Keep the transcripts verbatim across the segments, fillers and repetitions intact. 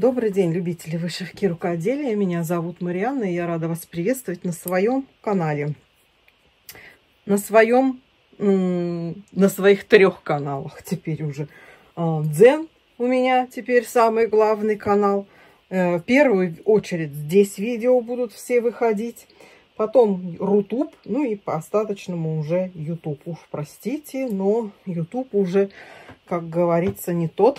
Добрый день, любители вышивки и рукоделия. Меня зовут Марианна, и я рада вас приветствовать на своем канале. На своем, на своих трех каналах теперь уже. Дзен у меня теперь самый главный канал. В первую очередь здесь видео будут все выходить. Потом Рутуб, ну и по остаточному уже Ютуб. Уж простите, но Ютуб уже, как говорится, не тот.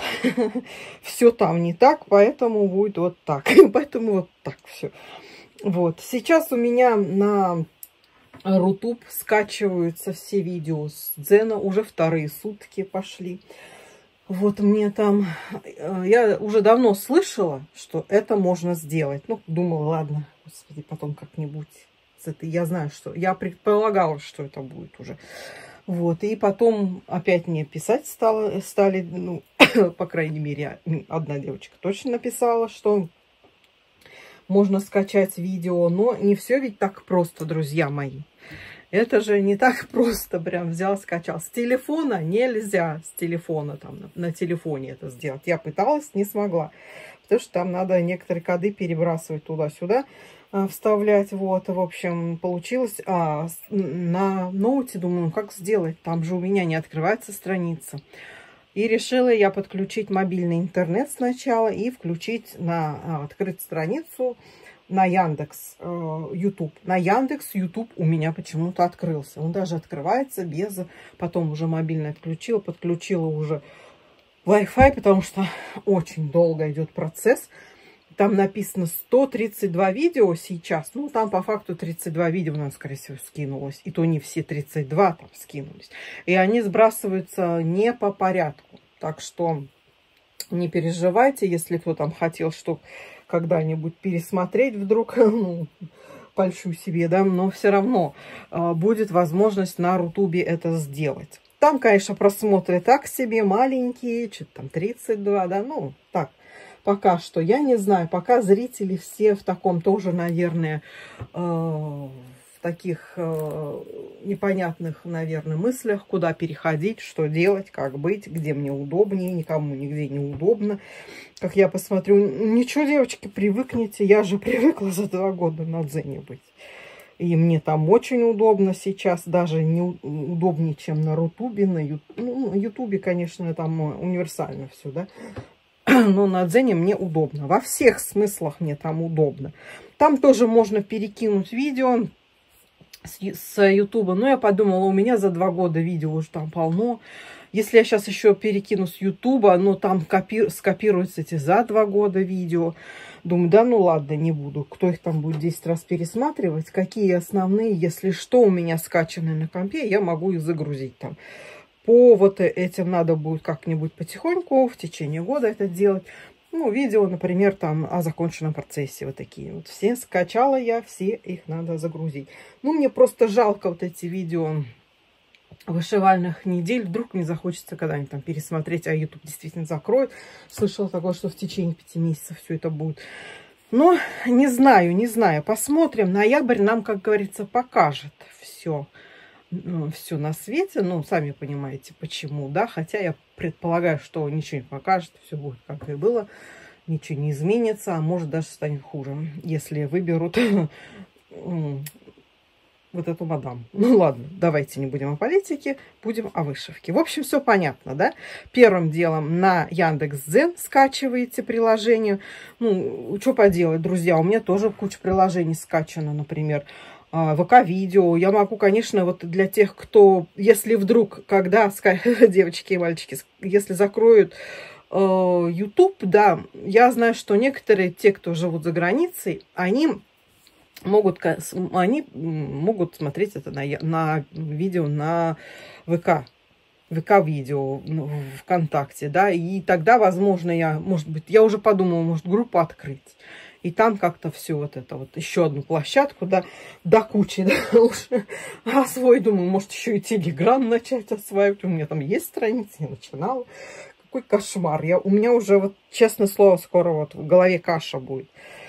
Все там не так, поэтому будет вот так. Поэтому вот так все. Вот. Сейчас у меня на Рутуб скачиваются все видео с Дзена. Уже вторые сутки пошли. Вот мне там... Я уже давно слышала, что это можно сделать. Ну, думала, ладно, господи, потом как-нибудь... Это я знаю, что я предполагала, что это будет уже. Вот. И потом опять мне писать стало, стали, ну, по крайней мере, одна девочка точно написала, что можно скачать видео, но не все ведь так просто, друзья мои. Это же не так просто, прям взял, скачал. С телефона нельзя, с телефона, там, на, на телефоне это сделать. Я пыталась, не смогла, потому что там надо некоторые коды перебрасывать туда-сюда, вставлять, вот, в общем, получилось. А на ноуте думаю, как сделать, там же у меня не открывается страница. И решила я подключить мобильный интернет сначала и включить на, открыть страницу на Яндекс Ютуб. На Яндекс Ютуб у меня почему-то открылся. Он даже открывается без, потом уже мобильный отключила, подключила уже Wi-Fi, потому что очень долго идет процесс. Там написано сто тридцать два видео сейчас. Ну, там по факту тридцать два видео, наверное, скорее всего, скинулось. И то не все тридцать два там скинулись. И они сбрасываются не по порядку. Так что не переживайте, если кто там хотел, что когда-нибудь пересмотреть вдруг, ну, польщу себе, да, но все равно э, будет возможность на Рутубе это сделать. Там, конечно, просмотры так себе, маленькие, что-то там тридцать два, да, ну, так. Пока что, я не знаю, пока зрители все в таком тоже, наверное, э, в таких э, непонятных, наверное, мыслях, куда переходить, что делать, как быть, где мне удобнее, никому нигде не удобно. Как я посмотрю, ничего, девочки, привыкните, я же привыкла за два года на Дзене быть. И мне там очень удобно сейчас, даже не удобнее, чем на Рутубе, на Ютубе. Ну, на Ютубе, конечно, там универсально все, да. Но на Дзене мне удобно. Во всех смыслах мне там удобно. Там тоже можно перекинуть видео с Ютуба. Но я подумала, у меня за два года видео уже там полно. Если я сейчас еще перекину с Ютуба, но там копи... скопируются эти за два года видео. Думаю, да ну ладно, не буду. Кто их там будет десять раз пересматривать? Какие основные, если что у меня скачаны на компе, я могу их загрузить там. По вот этим надо будет как-нибудь потихоньку в течение года это делать. Ну, видео, например, там о законченном процессе. Вот такие вот. Все скачала я, все их надо загрузить. Ну, мне просто жалко вот эти видео вышивальных недель. Вдруг мне захочется когда-нибудь там пересмотреть, а YouTube действительно закроет. Слышала такое, что в течение пяти месяцев все это будет. Но не знаю, не знаю. Посмотрим. Ноябрь нам, как говорится, покажет все. Все на свете, ну, сами понимаете, почему, да, хотя я предполагаю, что ничего не покажет, все будет как и было, ничего не изменится, а может даже станет хуже, если выберут вот эту мадам. Ну, ладно, давайте не будем о политике, будем о вышивке. В общем, все понятно, да? Первым делом на Яндекс.Дзен скачиваете приложение. Ну, что поделать, друзья, у меня тоже куча приложений скачано, например, ВК-видео. Я могу, конечно, вот для тех, кто, если вдруг, когда, девочки и мальчики, если закроют э, YouTube, да, я знаю, что некоторые, те, кто живут за границей, они могут, они могут смотреть это на, на видео на ВК. ВК-видео в ВКонтакте, да, и тогда, возможно, я, может быть, я уже подумала, может, группу открыть. И там как-то все вот это вот, еще одну площадку, да, до кучи, да, уже освоить. Думаю, может, еще и Телеграм начать осваивать. У меня там есть страница, я начинала. Какой кошмар. Я, у меня уже, вот, честное слово, скоро вот в голове каша будет.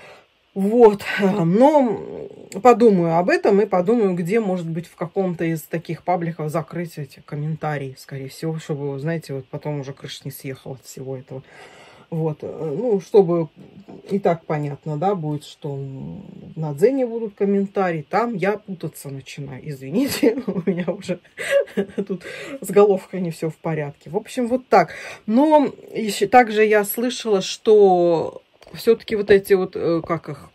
Вот, но подумаю об этом и подумаю, где, может быть, в каком-то из таких пабликов закрыть эти комментарии, скорее всего, чтобы, знаете, вот потом уже крыша не съехала от всего этого. Вот, ну, чтобы и так понятно, да, будет, что на Дзене будут комментарии, там я путаться начинаю. Извините, у меня уже тут с головкой не все в порядке. В общем, вот так. Но еще также я слышала, что все-таки вот эти вот, как их,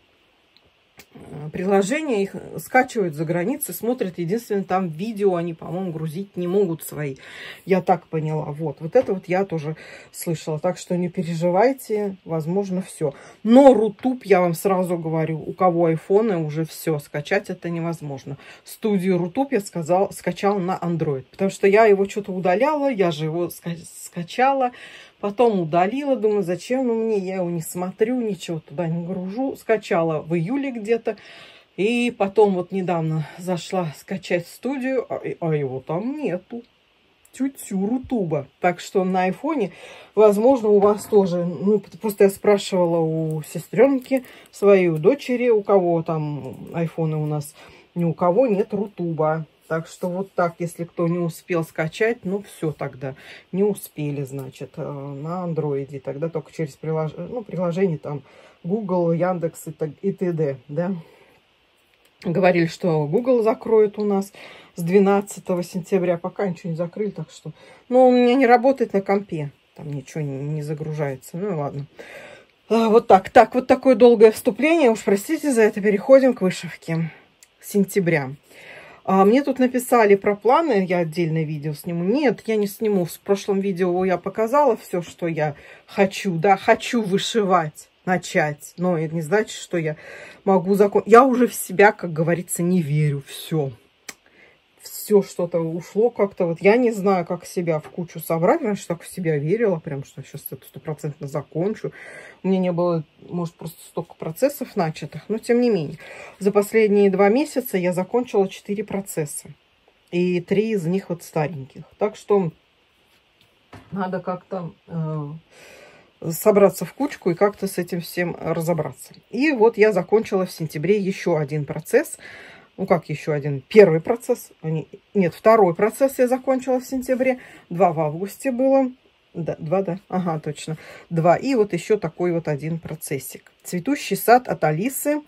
приложения, их скачивают за границей, смотрят, единственное, там видео они, по-моему, грузить не могут свои. Я так поняла. Вот, вот это вот я тоже слышала. Так что не переживайте, возможно, все. Но Рутуб, я вам сразу говорю, у кого айфоны, уже все, скачать это невозможно. Студию Рутуб я сказал, скачала на Android, потому что я его что-то удаляла, я же его ска скачала, потом удалила, думаю, зачем мне, я его не смотрю, ничего туда не гружу. Скачала в июле где-то. И потом вот недавно зашла скачать студию, а, а его там нету. Тю-тю, Рутуба. Так что на айфоне, возможно, у вас тоже, ну, просто я спрашивала у сестренки своей, у дочери, у кого там айфоны у нас, ни у кого нет Рутуба. Так что вот так, если кто не успел скачать, ну все тогда. Не успели, значит, на андроиде. Тогда только через прилож... ну, приложение там Google, Яндекс и т.д. Да? Говорили, что Google закроет у нас с двенадцатого сентября. Пока ничего не закрыли, так что... Но у меня не работает на компе. Там ничего не, не загружается. Ну ладно. Вот так. Так, вот такое долгое вступление. Уж простите за это. Переходим к вышивке сентября. А мне тут написали про планы, я отдельное видео сниму. Нет, я не сниму. В прошлом видео я показала все, что я хочу. Да, хочу вышивать, начать. Но это не значит, что я могу закончить. Я уже в себя, как говорится, не верю. Все. Все что-то ушло как-то. Вот я не знаю, как себя в кучу собрать. Раньше так в себя верила, прям что сейчас это стопроцентно закончу. У меня не было, может, просто столько процессов начатых. Но тем не менее. За последние два месяца я закончила четыре процесса. И три из них вот стареньких. Так что надо как-то э, собраться в кучку и как-то с этим всем разобраться. И вот я закончила в сентябре еще один процесс. Ну, как еще один? Первый процесс. Нет, второй процесс я закончила в сентябре. Два в августе было. Да, два, да. Ага, точно. Два. И вот еще такой вот один процессик. Цветущий сад от Алисы.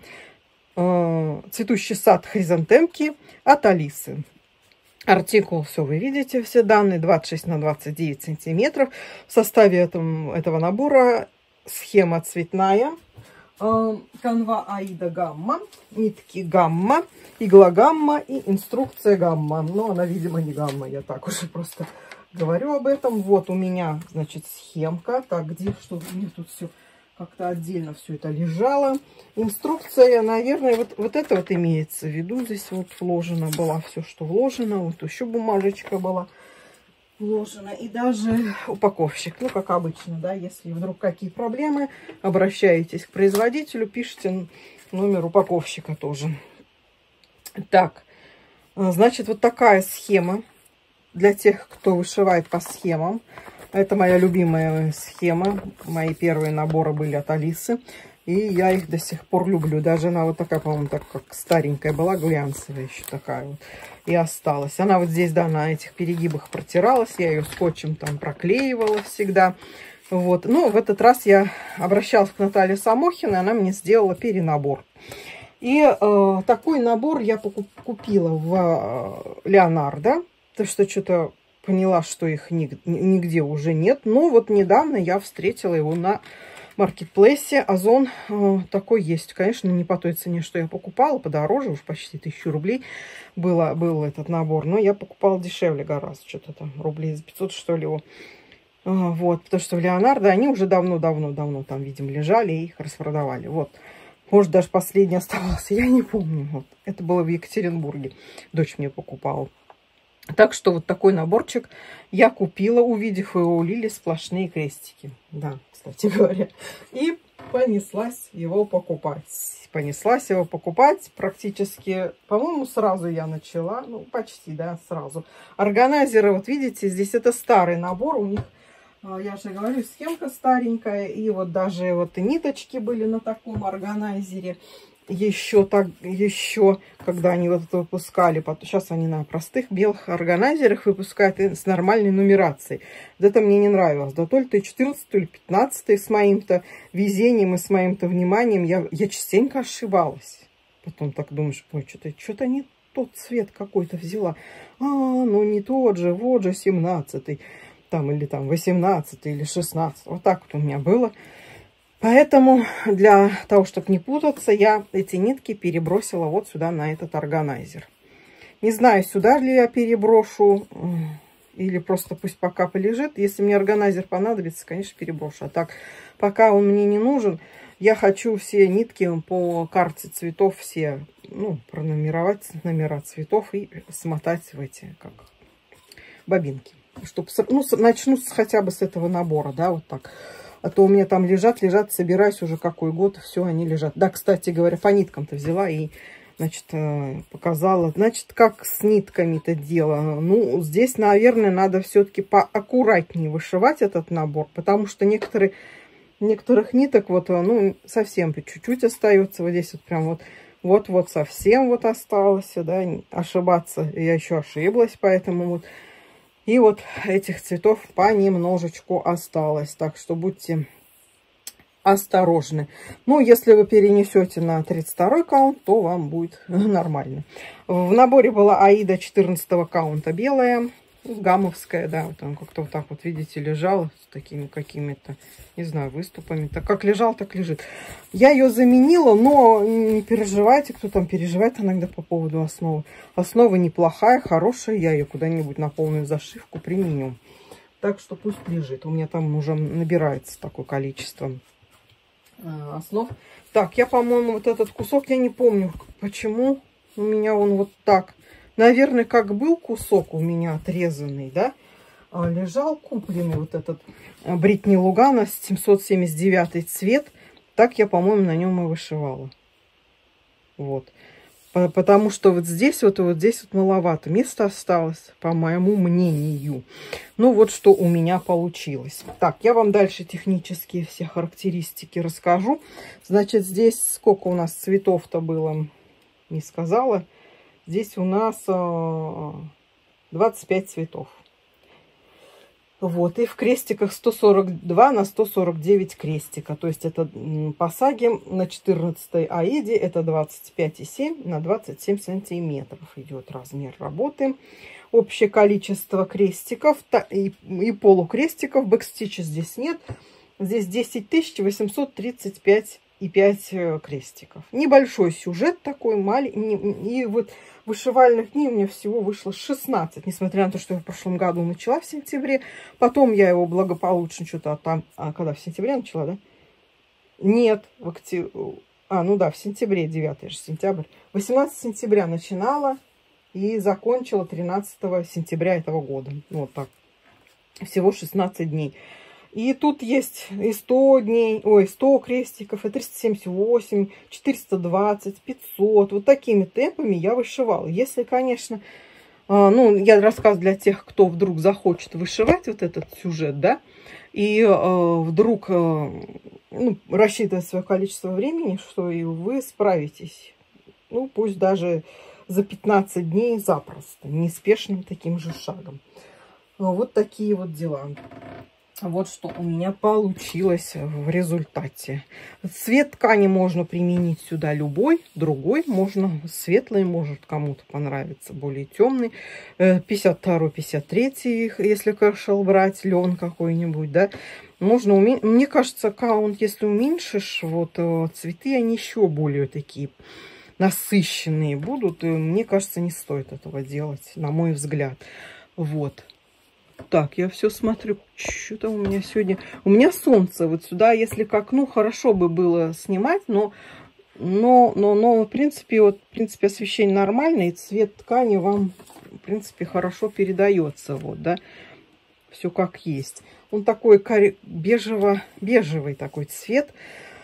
Э, цветущий сад хризантемки от Алисы. Артикул, все вы видите, все данные. двадцать шесть на двадцать девять сантиметров. В составе этом, этого набора схема цветная. Канва Аида Гамма, нитки Гамма, игла Гамма и инструкция Гамма. Но она, видимо, не Гамма, я так уже просто говорю об этом. Вот у меня, значит, схемка. Так, где что? У меня тут все как-то отдельно все это лежало. Инструкция, наверное, вот, вот это вот имеется в виду. Здесь вот вложено была все, что вложено. Вот еще бумажечка была вложено. И даже упаковщик. Ну, как обычно, да, если вдруг какие проблемы, обращаетесь к производителю, пишите номер упаковщика тоже. Так, значит, вот такая схема для тех, кто вышивает по схемам. Это моя любимая схема. Мои первые наборы были от Алисы. И я их до сих пор люблю. Даже она вот такая, по-моему, так как старенькая была, глянцевая еще такая вот. И осталась. Она вот здесь, да, на этих перегибах протиралась. Я ее скотчем там проклеивала всегда. Вот. Но в этот раз я обращалась к Наталье Самохиной. Она мне сделала перенабор. И э, такой набор я купила в э, Леонардо. Потому что что-то поняла, что их нигде уже нет. Но вот недавно я встретила его на маркетплейсе. Озон э, такой есть. Конечно, не по той цене, что я покупала. Подороже, уж почти тысячу рублей было, был этот набор. Но я покупала дешевле гораздо. Что-то там рублей за пятьсот, что ли, его. Э, вот. Потому что в Леонардо они уже давно-давно-давно там, видимо, лежали и их распродавали. Вот. Может, даже последний оставался. Я не помню. Вот. Это было в Екатеринбурге. Дочь мне покупала. Так что вот такой наборчик я купила, увидев его у Лили, сплошные крестики. Да, кстати говоря. И понеслась его покупать. Понеслась его покупать практически, по-моему, сразу я начала. Ну, почти, да, сразу. Органайзеры, вот видите, здесь это старый набор. У них, я же говорю, схемка старенькая. И вот даже вот и ниточки были на таком органайзере. еще так, еще, когда они вот это выпускали, сейчас они на простых белых органайзерах выпускают с нормальной нумерацией. Вот это мне не нравилось. Да то ли ты четырнадцатый, то ли пятнадцатый с моим-то везением и с моим-то вниманием. Я, я частенько ошибалась. Потом так думаешь, ой, что-то что-то не тот цвет какой-то взяла. А, ну не тот же, вот же семнадцатый. Там или там восемнадцатый или шестнадцатый. Вот так вот у меня было. Поэтому для того, чтобы не путаться, я эти нитки перебросила вот сюда, на этот органайзер. Не знаю, сюда ли я переброшу, или просто пусть пока полежит. Если мне органайзер понадобится, конечно, переброшу. А так, пока он мне не нужен, я хочу все нитки по карте цветов все, ну, пронумеровать, номера цветов и смотать в эти, как, бобинки. Чтобы, ну, начну хотя бы с этого набора, да, вот так. А то у меня там лежат, лежат, собираюсь уже какой год, все, они лежат. Да, кстати говоря, по ниткам-то взяла и, значит, показала. Значит, как с нитками-то дело? Ну, здесь, наверное, надо все-таки поаккуратнее вышивать этот набор, потому что некоторые, некоторых ниток вот, ну, совсем чуть-чуть остается. Вот здесь вот прям вот, вот-вот совсем вот осталось, да, ошибаться. Я еще ошиблась, поэтому вот. И вот этих цветов понемножечку осталось. Так что будьте осторожны. Ну, если вы перенесете на тридцать второй каунт, то вам будет нормально. В наборе была Аида четырнадцатого каунта белая, гамовская, да, вот он как-то вот так вот, видите, лежала с такими какими-то, не знаю, выступами. Так как лежал, так лежит. Я ее заменила, но не переживайте, кто там переживает иногда по поводу основы. Основа неплохая, хорошая, я ее куда-нибудь на полную зашивку применю. Так что пусть лежит. У меня там уже набирается такое количество основ. Так, я, по-моему, вот этот кусок, я не помню, почему у меня он вот так. Наверное, как был кусок у меня отрезанный, да, лежал купленный вот этот Бритни Лугана семьсот семьдесят девятый цвет. Так я, по-моему, на нем и вышивала. Вот. Потому что вот здесь вот, вот здесь вот маловато места осталось, по моему мнению. Ну вот что у меня получилось. Так, я вам дальше технические все характеристики расскажу. Значит, здесь сколько у нас цветов-то было, не сказала. Здесь у нас двадцать пять цветов. Вот, и в крестиках сто сорок два на сто сорок девять крестика. То есть это по саге на четырнадцатой Аиде это двадцать пять и семь на двадцать семь сантиметров идет размер работы. Общее количество крестиков и, и полукрестиков, бэкстича здесь нет. Здесь десять тысяч восемьсот тридцать пять и пять крестиков. Небольшой сюжет такой, маленький. И вот вышивальных дней у меня всего вышло шестнадцать, несмотря на то, что я в прошлом году начала в сентябре. Потом я его благополучно что-то там... А когда в сентябре начала, да? Нет, в октябре... А, ну да, в сентябре, девятое же сентябрь. восемнадцатого сентября начинала и закончила тринадцатого сентября этого года. Вот так. Всего шестнадцать дней. И тут есть и сто дней, ой, сто крестиков, и триста семьдесят восемь, четыреста двадцать, пятьсот. Вот такими темпами я вышивала. Если, конечно, ну, я рассказываю для тех, кто вдруг захочет вышивать вот этот сюжет, да, и вдруг ну, рассчитывать свое количество времени, что и вы справитесь. Ну, пусть даже за пятнадцать дней запросто, неспешным таким же шагом. Вот такие вот дела. Вот что у меня получилось в результате. Цвет ткани можно применить сюда любой, другой. Можно светлый, может кому-то понравится более темный. пятьдесят второй, пятьдесят третий, если кэшел брать, лен какой-нибудь, да. Можно уменьшить. Мне кажется, каунт, если уменьшишь, вот цветы, они еще более такие насыщенные будут. И мне кажется, не стоит этого делать, на мой взгляд. Вот. Так, я все смотрю, что-то у меня сегодня... У меня солнце вот сюда, если к окну, хорошо бы было снимать, но, но, но, но в принципе, вот, в принципе, освещение нормальное, и цвет ткани вам, в принципе, хорошо передается, вот, да, все как есть. Он такой бежево, бежевый такой цвет,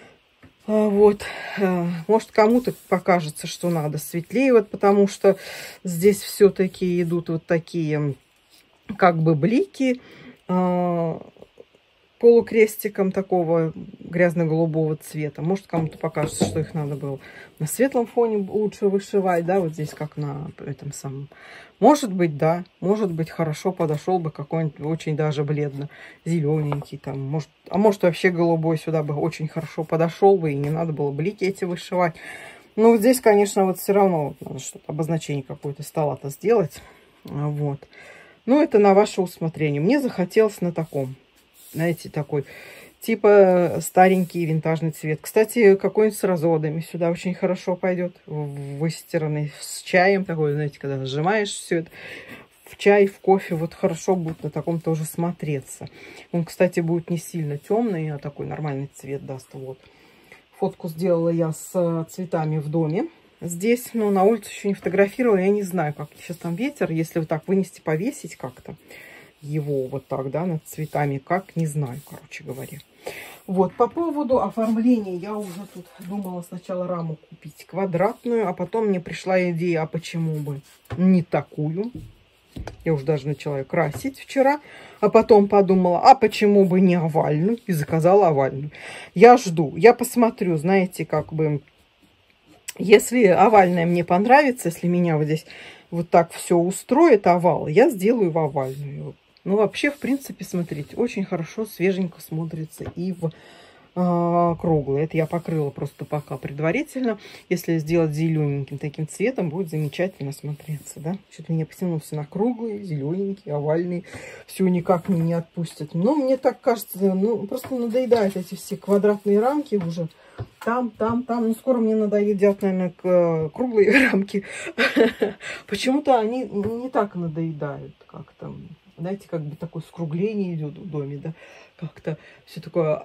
вот, может, кому-то покажется, что надо светлее, вот, потому что здесь все-таки идут вот такие... как бы блики, полукрестиком такого грязно-голубого цвета. Может, кому-то покажется, что их надо было на светлом фоне лучше вышивать, да, вот здесь как на этом самом. Может быть, да, может быть, хорошо подошел бы какой-нибудь очень даже бледно зелененький там, может, а может вообще голубой сюда бы очень хорошо подошел бы, и не надо было блики эти вышивать. Но вот здесь, конечно, вот все равно вот надо что-то, обозначение какое-то стола-то сделать, вот. Но это на ваше усмотрение. Мне захотелось на таком, знаете, такой, типа старенький винтажный цвет. Кстати, какой-нибудь с разводами сюда очень хорошо пойдет. Выстиранный с чаем. Такой, знаете, когда нажимаешь все это в чай, в кофе, вот хорошо будет на таком тоже смотреться. Он, кстати, будет не сильно темный, а такой нормальный цвет даст. Вот. Фотку сделала я с цветами в доме. Здесь, но на улицу еще не фотографировала. Я не знаю, как сейчас там ветер. Если вот так вынести, повесить как-то его вот так, да, над цветами, как, не знаю, короче говоря. Вот, по поводу оформления, я уже тут думала сначала раму купить квадратную, а потом мне пришла идея, а почему бы не такую. Я уже даже начала ее красить вчера, а потом подумала, а почему бы не овальную, и заказала овальную. Я жду, я посмотрю, знаете, как бы, если овальная мне понравится, если меня вот здесь вот так все устроит, овал, я сделаю в овальную. Ну, вообще, в принципе, смотрите, очень хорошо, свеженько смотрится и в э, круглый. Это я покрыла просто пока предварительно. Если сделать зелененьким таким цветом, будет замечательно смотреться, да. Что-то меня потянулся на круглый, зелененький, овальный. Все никак меня не отпустят. Но мне так кажется, ну, просто надоедают эти все квадратные рамки уже. Там, там, там. Ну, скоро мне надоедят, наверное, круглые рамки. Почему-то они не так надоедают, как там. Знаете, как бы такое скругление идет в доме, да, как-то все такое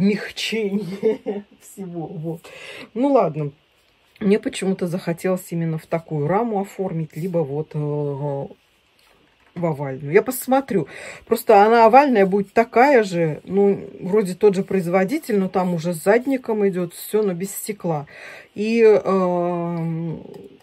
обмягчение всего, вот. Ну, ладно, мне почему-то захотелось именно в такую раму оформить, либо вот э, в овальную. Я посмотрю, просто она овальная будет такая же, ну, вроде тот же производитель, но там уже с задником идет все, но без стекла. И... Э,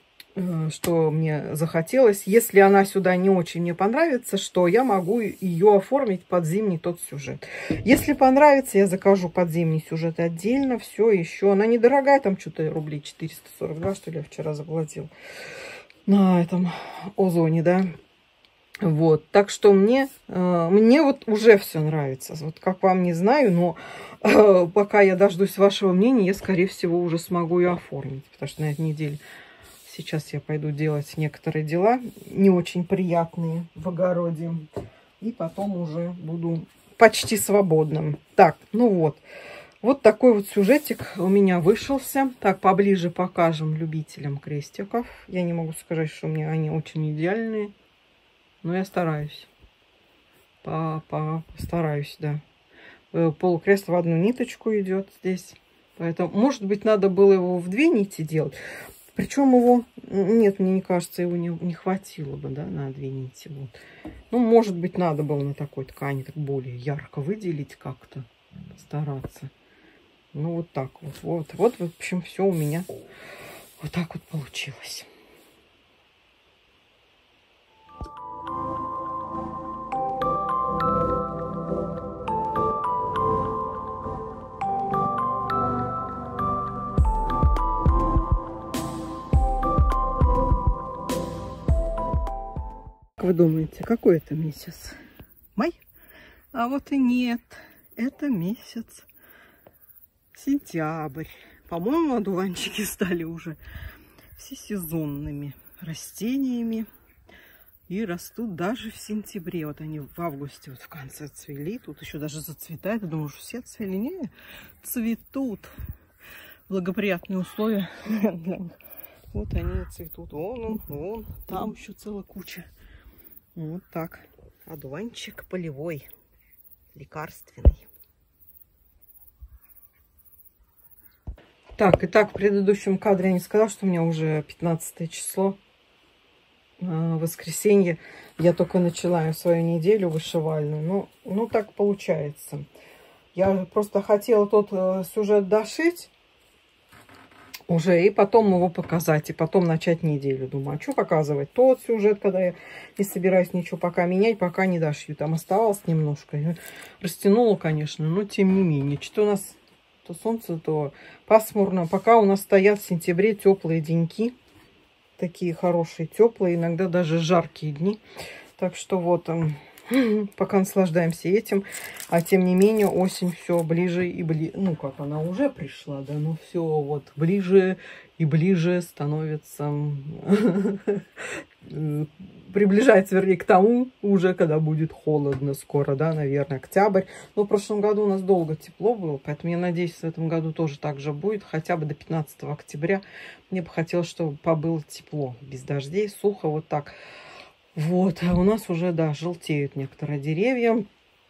что мне захотелось. Если она сюда не очень мне понравится, что я могу ее оформить под зимний тот сюжет. Если понравится, я закажу под зимний сюжет отдельно. Все еще. Она недорогая, там что-то рублей четыреста сорок два, что ли, я вчера заплатила. На этом Озоне, да. Вот. Так что мне, э, мне вот уже все нравится. Вот как вам, не знаю, но э, пока я дождусь вашего мнения, я, скорее всего, уже смогу ее оформить. Потому что на этой неделе сейчас я пойду делать некоторые дела, не очень приятные в огороде. И потом уже буду почти свободным. Так, ну вот. Вот такой вот сюжетик у меня вышелся. Так, поближе покажем любителям крестиков. Я не могу сказать, что у меня они очень идеальные. Но я стараюсь. По, по, стараюсь, да. Полукрест в одну ниточку идет здесь. Поэтому, может быть, надо было его в две нити делать. Причем его, нет, мне не кажется, его не, не хватило бы, да, на две нити. Вот. Ну, может быть, надо было на такой ткани так более ярко выделить как-то, стараться. Ну, вот так вот, вот. Вот, в общем, все у меня вот так вот получилось. Как вы думаете, какой это месяц? Май? А вот и нет. Это месяц сентябрь. По-моему, одуванчики стали уже всесезонными растениями. И растут даже в сентябре. Вот они в августе, вот в конце цвели. Тут еще даже зацветает. Я думаю, что все цвели. Не, цветут. Благоприятные условия для них. Вот они цветут. Вон он, вон. Там еще целая куча. Вот так. Одуванчик полевой. Лекарственный. Так, и так в предыдущем кадре я не сказала, что у меня уже пятнадцатое число. Воскресенье. Я только начала свою неделю вышивальную. Ну, ну так получается. Я просто хотела тот сюжет дошить. уже, и потом его показать, и потом начать неделю. Думаю, а что показывать? Тот сюжет, когда я не собираюсь ничего пока менять, пока не дошью. Там оставалось немножко. Я растянула, конечно, но тем не менее. Что у нас то солнце, то пасмурно. Пока у нас стоят в сентябре теплые деньки. Такие хорошие, теплые, иногда даже жаркие дни. Так что вот, пока наслаждаемся этим. А тем не менее, осень все ближе и ближе. Ну, как она уже пришла, да, но все вот ближе и ближе становится. Приближается, вернее, к тому уже, когда будет холодно скоро, да, наверное, октябрь. Но в прошлом году у нас долго тепло было, поэтому я надеюсь, в этом году тоже так же будет, хотя бы до пятнадцатого октября. Мне бы хотелось, чтобы побыло тепло, без дождей, сухо, вот так. Вот, а у нас уже, да, желтеют некоторые деревья,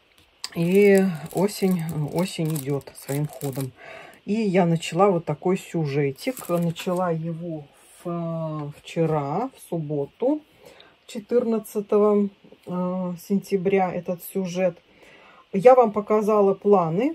и осень, осень идет своим ходом. И я начала вот такой сюжетик, начала его в, вчера, в субботу, четырнадцатого сентября, этот сюжет. Я вам показала планы,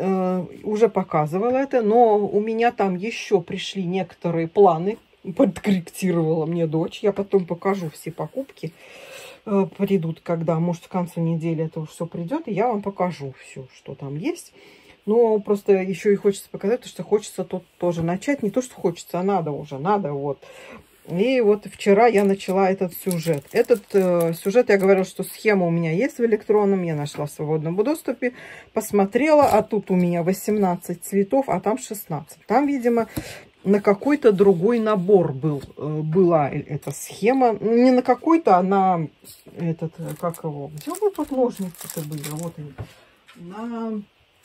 уже показывала это, но у меня там еще пришли некоторые планы, подкорректировала мне дочь. Я потом покажу все покупки. Придут когда, может, в конце недели это уже все придет, и я вам покажу все, что там есть. Но просто еще и хочется показать, потому что хочется тут тоже начать. Не то, что хочется, а надо уже, надо вот. И вот вчера я начала этот сюжет. Этот э, сюжет, я говорила, что схема у меня есть в электронном. Я нашла в свободном доступе, посмотрела. А тут у меня восемнадцать цветов, а там шестнадцать. Там, видимо, на какой-то другой набор был, э, была эта схема. Не на какой-то, а на этот, как его, где у меня тут ножницы-то были? Вот они. На...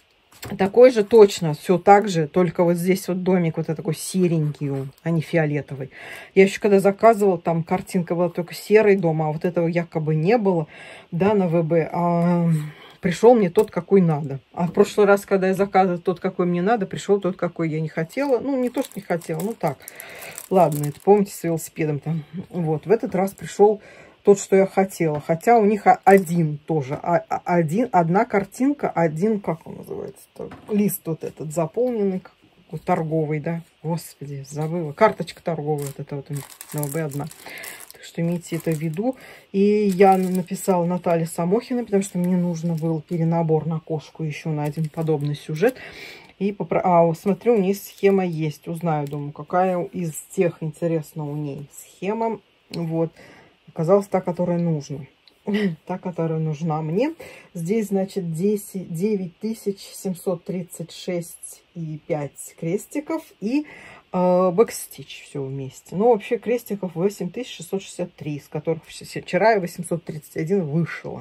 Такой же точно, все так же, только вот здесь вот домик вот такой серенький, он, а не фиолетовый. Я еще когда заказывала, там картинка была только серый дом, а вот этого якобы не было, да, на ВБ. А пришел мне тот, какой надо. А в прошлый раз, когда я заказывала тот, какой мне надо, пришел тот, какой я не хотела. Ну, не то, что не хотела, ну так. Ладно, это помните с велосипедом там. Вот, в этот раз пришел тот, что я хотела. Хотя у них один тоже. Один, одна картинка, один, как он называется? Лист вот этот заполненный, торговый, да? Господи, забыла. Карточка торговая, вот это вот у них на ВБ одна. Так что имейте это в виду. И я написала Наталье Самохиной, потому что мне нужно был перенабор на кошку еще на один подобный сюжет. И попро... А, смотрю, у нее схема есть. Узнаю, думаю, какая из тех, интересно, у ней схема. Вот. Оказалась та, которая нужна. Та, которая нужна мне. Здесь, значит, девять тысяч семьсот тридцать шесть и пять крестиков и э, бэкстич все вместе. Ну, вообще крестиков восемь тысяч шестьсот шестьдесят три, из которых вчера я восемьсот тридцать один вышила.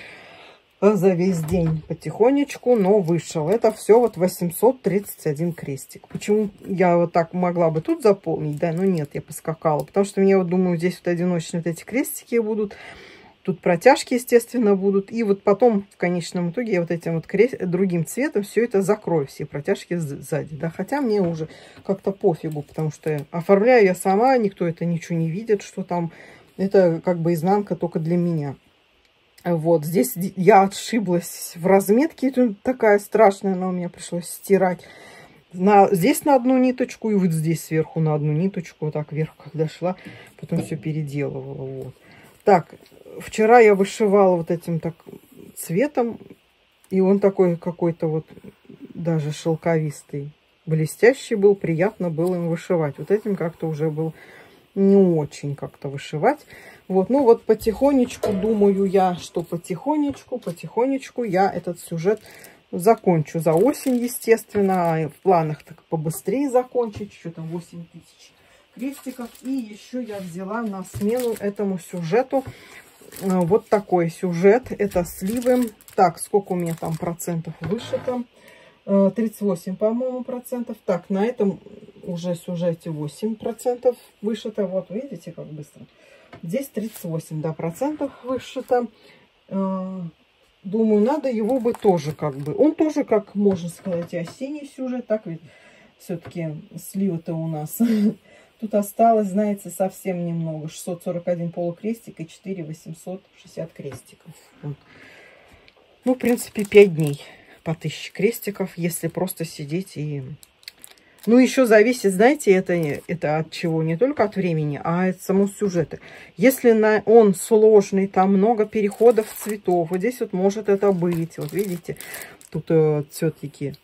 За весь день потихонечку, но вышел. Это все вот восемьсот тридцать один крестик. Почему я вот так могла бы тут заполнить, да, но нет, я поскакала. Потому что мне вот, думаю, здесь вот одиночные вот эти крестики будут. Тут протяжки, естественно, будут. И вот потом, в конечном итоге, я вот этим вот крест... другим цветом все это закрою, все протяжки сзади, да. Хотя мне уже как-то пофигу, потому что оформляю я сама, никто это ничего не видит, что там. Это как бы изнанка только для меня. Вот, здесь я отшиблась в разметке, это такая страшная, она у меня пришлось стирать. На, здесь на одну ниточку, и вот здесь сверху на одну ниточку, вот так вверх, когда шла, потом все переделывала. Вот. Так, вчера я вышивала вот этим так цветом, и он такой какой-то вот даже шелковистый, блестящий был, приятно было им вышивать. Вот этим как-то уже был не очень как-то вышивать. Вот, ну вот потихонечку, думаю я, что потихонечку, потихонечку я этот сюжет закончу за осень, естественно. В планах так побыстрее закончить, что там восемь тысяч крестиков. И еще я взяла на смену этому сюжету вот такой сюжет. Это сливы. Так, сколько у меня там процентов вышито? тридцать восемь, по-моему, процентов. Так, на этом уже сюжете восемь процентов вышито. Вот, видите, как быстро. Здесь тридцать восемь, да, процентов вышито. Думаю, надо его бы тоже как бы... Он тоже, как можно сказать, осенний сюжет. Так ведь все-таки сливы-то у нас... Тут осталось, знаете, совсем немного. шестьсот сорок один полукрестик и четыре тысячи восемьсот шестьдесят крестиков. Вот. Ну, в принципе, пять дней по тысяче крестиков, если просто сидеть и Ну, еще зависит, знаете, это, это от чего? Не только от времени, а от самого сюжета. Если на, он сложный, там много переходов цветов, вот здесь вот может это быть. Вот видите, тут э, все-таки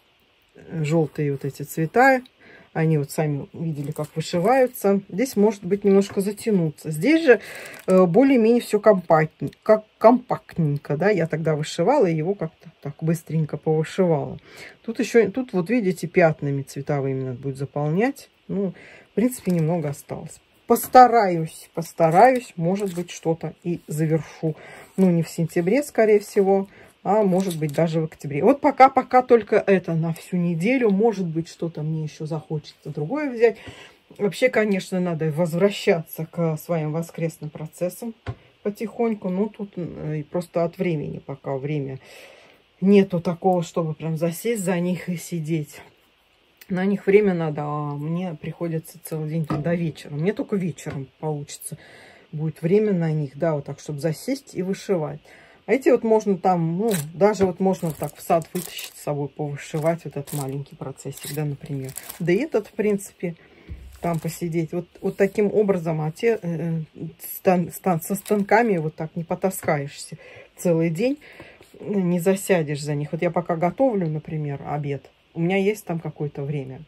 желтые вот эти цвета. Они вот сами видели, как вышиваются. Здесь может быть немножко затянуться. Здесь же э, более-менее все компактненько, как компактненько, да. Я тогда вышивала и его как-то так быстренько повышивала. Тут еще, тут вот видите, пятнами цветовыми надо будет заполнять. Ну, в принципе, немного осталось. Постараюсь, постараюсь, может быть, что-то и завершу. Ну, не в сентябре, скорее всего, а может быть даже в октябре. Вот пока-пока только это на всю неделю. Может быть, что-то мне еще захочется другое взять. Вообще, конечно, надо возвращаться к своим воскресным процессам потихоньку. Ну, тут просто от времени пока время нету такого, чтобы прям засесть за них и сидеть. На них время надо, а мне приходится целый день до вечера. Мне только вечером получится. Будет время на них, да, вот так, чтобы засесть и вышивать. А эти вот можно там, ну, даже вот можно так в сад вытащить с собой, повышивать вот этот маленький процессик, да, например. Да и этот, в принципе, там посидеть. Вот, вот таким образом, а те э, стан, стан, со станками вот так не потаскаешься целый день, не засядешь за них. Вот я пока готовлю, например, обед, у меня есть там какое-то время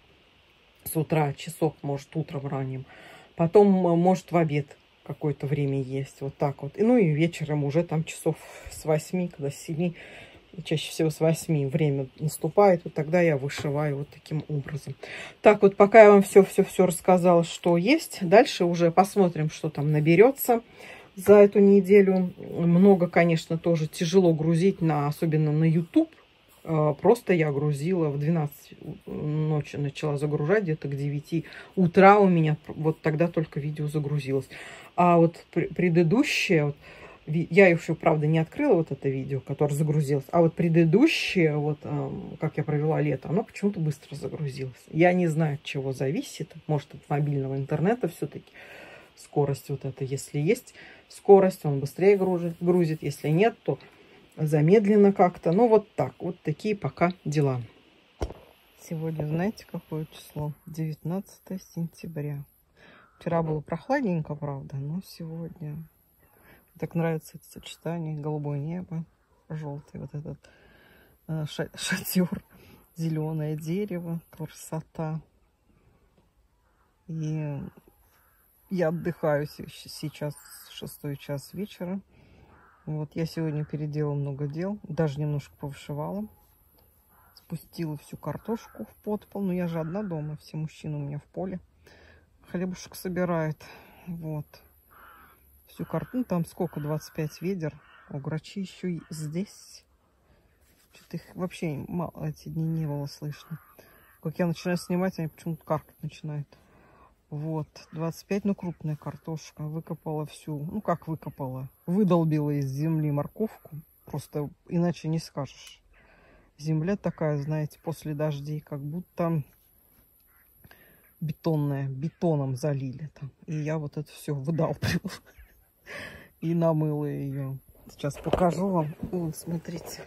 с утра, часов, может, утром ранним. Потом, может, в обед какое-то время есть, вот так вот. И, ну и вечером уже там часов с восьми, когда с семи, чаще всего с восьми время наступает, вот тогда я вышиваю вот таким образом. Так вот, пока я вам все-все-все рассказала, что есть, дальше уже посмотрим, что там наберется за эту неделю. Много, конечно, тоже тяжело грузить, на, особенно на YouTube. Просто я грузила в двенадцать ночи, начала загружать, где-то к девяти утра у меня, вот тогда только видео загрузилось. А вот предыдущее, вот, я еще, правда, не открыла вот это видео, которое загрузилось, а вот предыдущее, вот как я провела лето, оно почему-то быстро загрузилось. Я не знаю, от чего зависит, может, от мобильного интернета все-таки скорость вот эта, если есть скорость, он быстрее грузит, грузит, если нет, то замедленно как-то. Ну, вот так. Вот такие пока дела. Сегодня, знаете, какое число? девятнадцатое сентября. Вчера было прохладненько, правда, но сегодня так нравится это сочетание. Голубое небо, желтый вот этот э, шатер, зеленое дерево, красота. И я отдыхаю сейчас, шестой час вечера. Вот, я сегодня переделала много дел, даже немножко повышивала. Спустила всю картошку в подпол. Но я же одна дома, все мужчины у меня в поле. Хлебушек собирает. Вот. Всю картошку, ну, там сколько, двадцать пять ведер. О, грачи еще и здесь. Что-то их вообще мало, эти дни не было слышно. Как я начинаю снимать, они почему-то каркать начинают. Вот, двадцать пять, ну, крупная картошка. Выкопала всю, ну, как выкопала? Выдолбила из земли морковку. Просто иначе не скажешь. Земля такая, знаете, после дождей, как будто бетонная. Бетоном залили там. И я вот это все выдалбила. И намыла ее. Сейчас покажу вам. Вот, смотрите.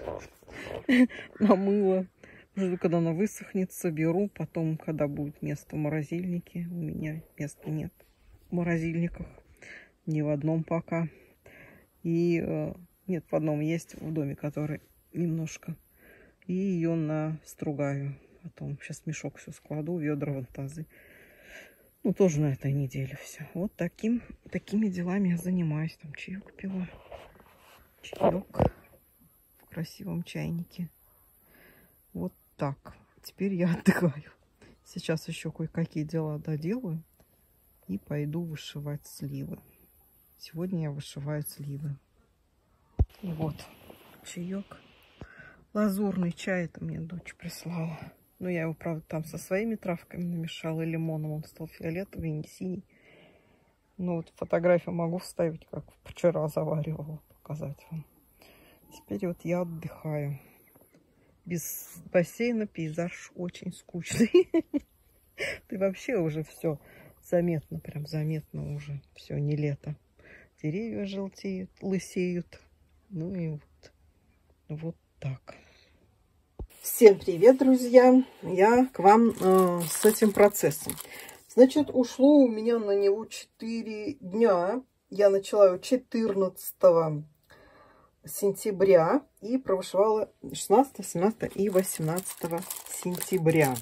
Намыла. Жду, когда она высохнет, соберу. Потом, когда будет место в морозильнике. У меня места нет в морозильниках. Ни в одном пока. И э, нет, в одном есть в доме, который немножко. И ее настругаю. Потом сейчас мешок все складу, ведра, вантазы. Ну, тоже на этой неделе все. Вот таким, такими делами я занимаюсь. Там чаек пила. Чаек в красивом чайнике. Вот так. Теперь я отдыхаю. Сейчас еще кое-какие дела доделаю. И пойду вышивать сливы. Сегодня я вышиваю сливы. И вот чаек. Лазурный чай, это мне дочь прислала. Но я его, правда, там со своими травками намешала и лимоном. Он стал фиолетовый, не синий. Ну вот фотографию могу вставить, как вчера заваривала, показать вам. Теперь вот я отдыхаю. Без бассейна пейзаж очень скучный. Ты вообще уже все заметно, прям заметно уже. Все, не лето. Деревья желтеют, лысеют. Ну и вот, вот так. Всем привет, друзья! Я к вам э, с этим процессом. Значит, ушло у меня на него четыре дня. Я начала его четырнадцатого сентября и провышивала шестнадцатого, семнадцатого и восемнадцатого сентября.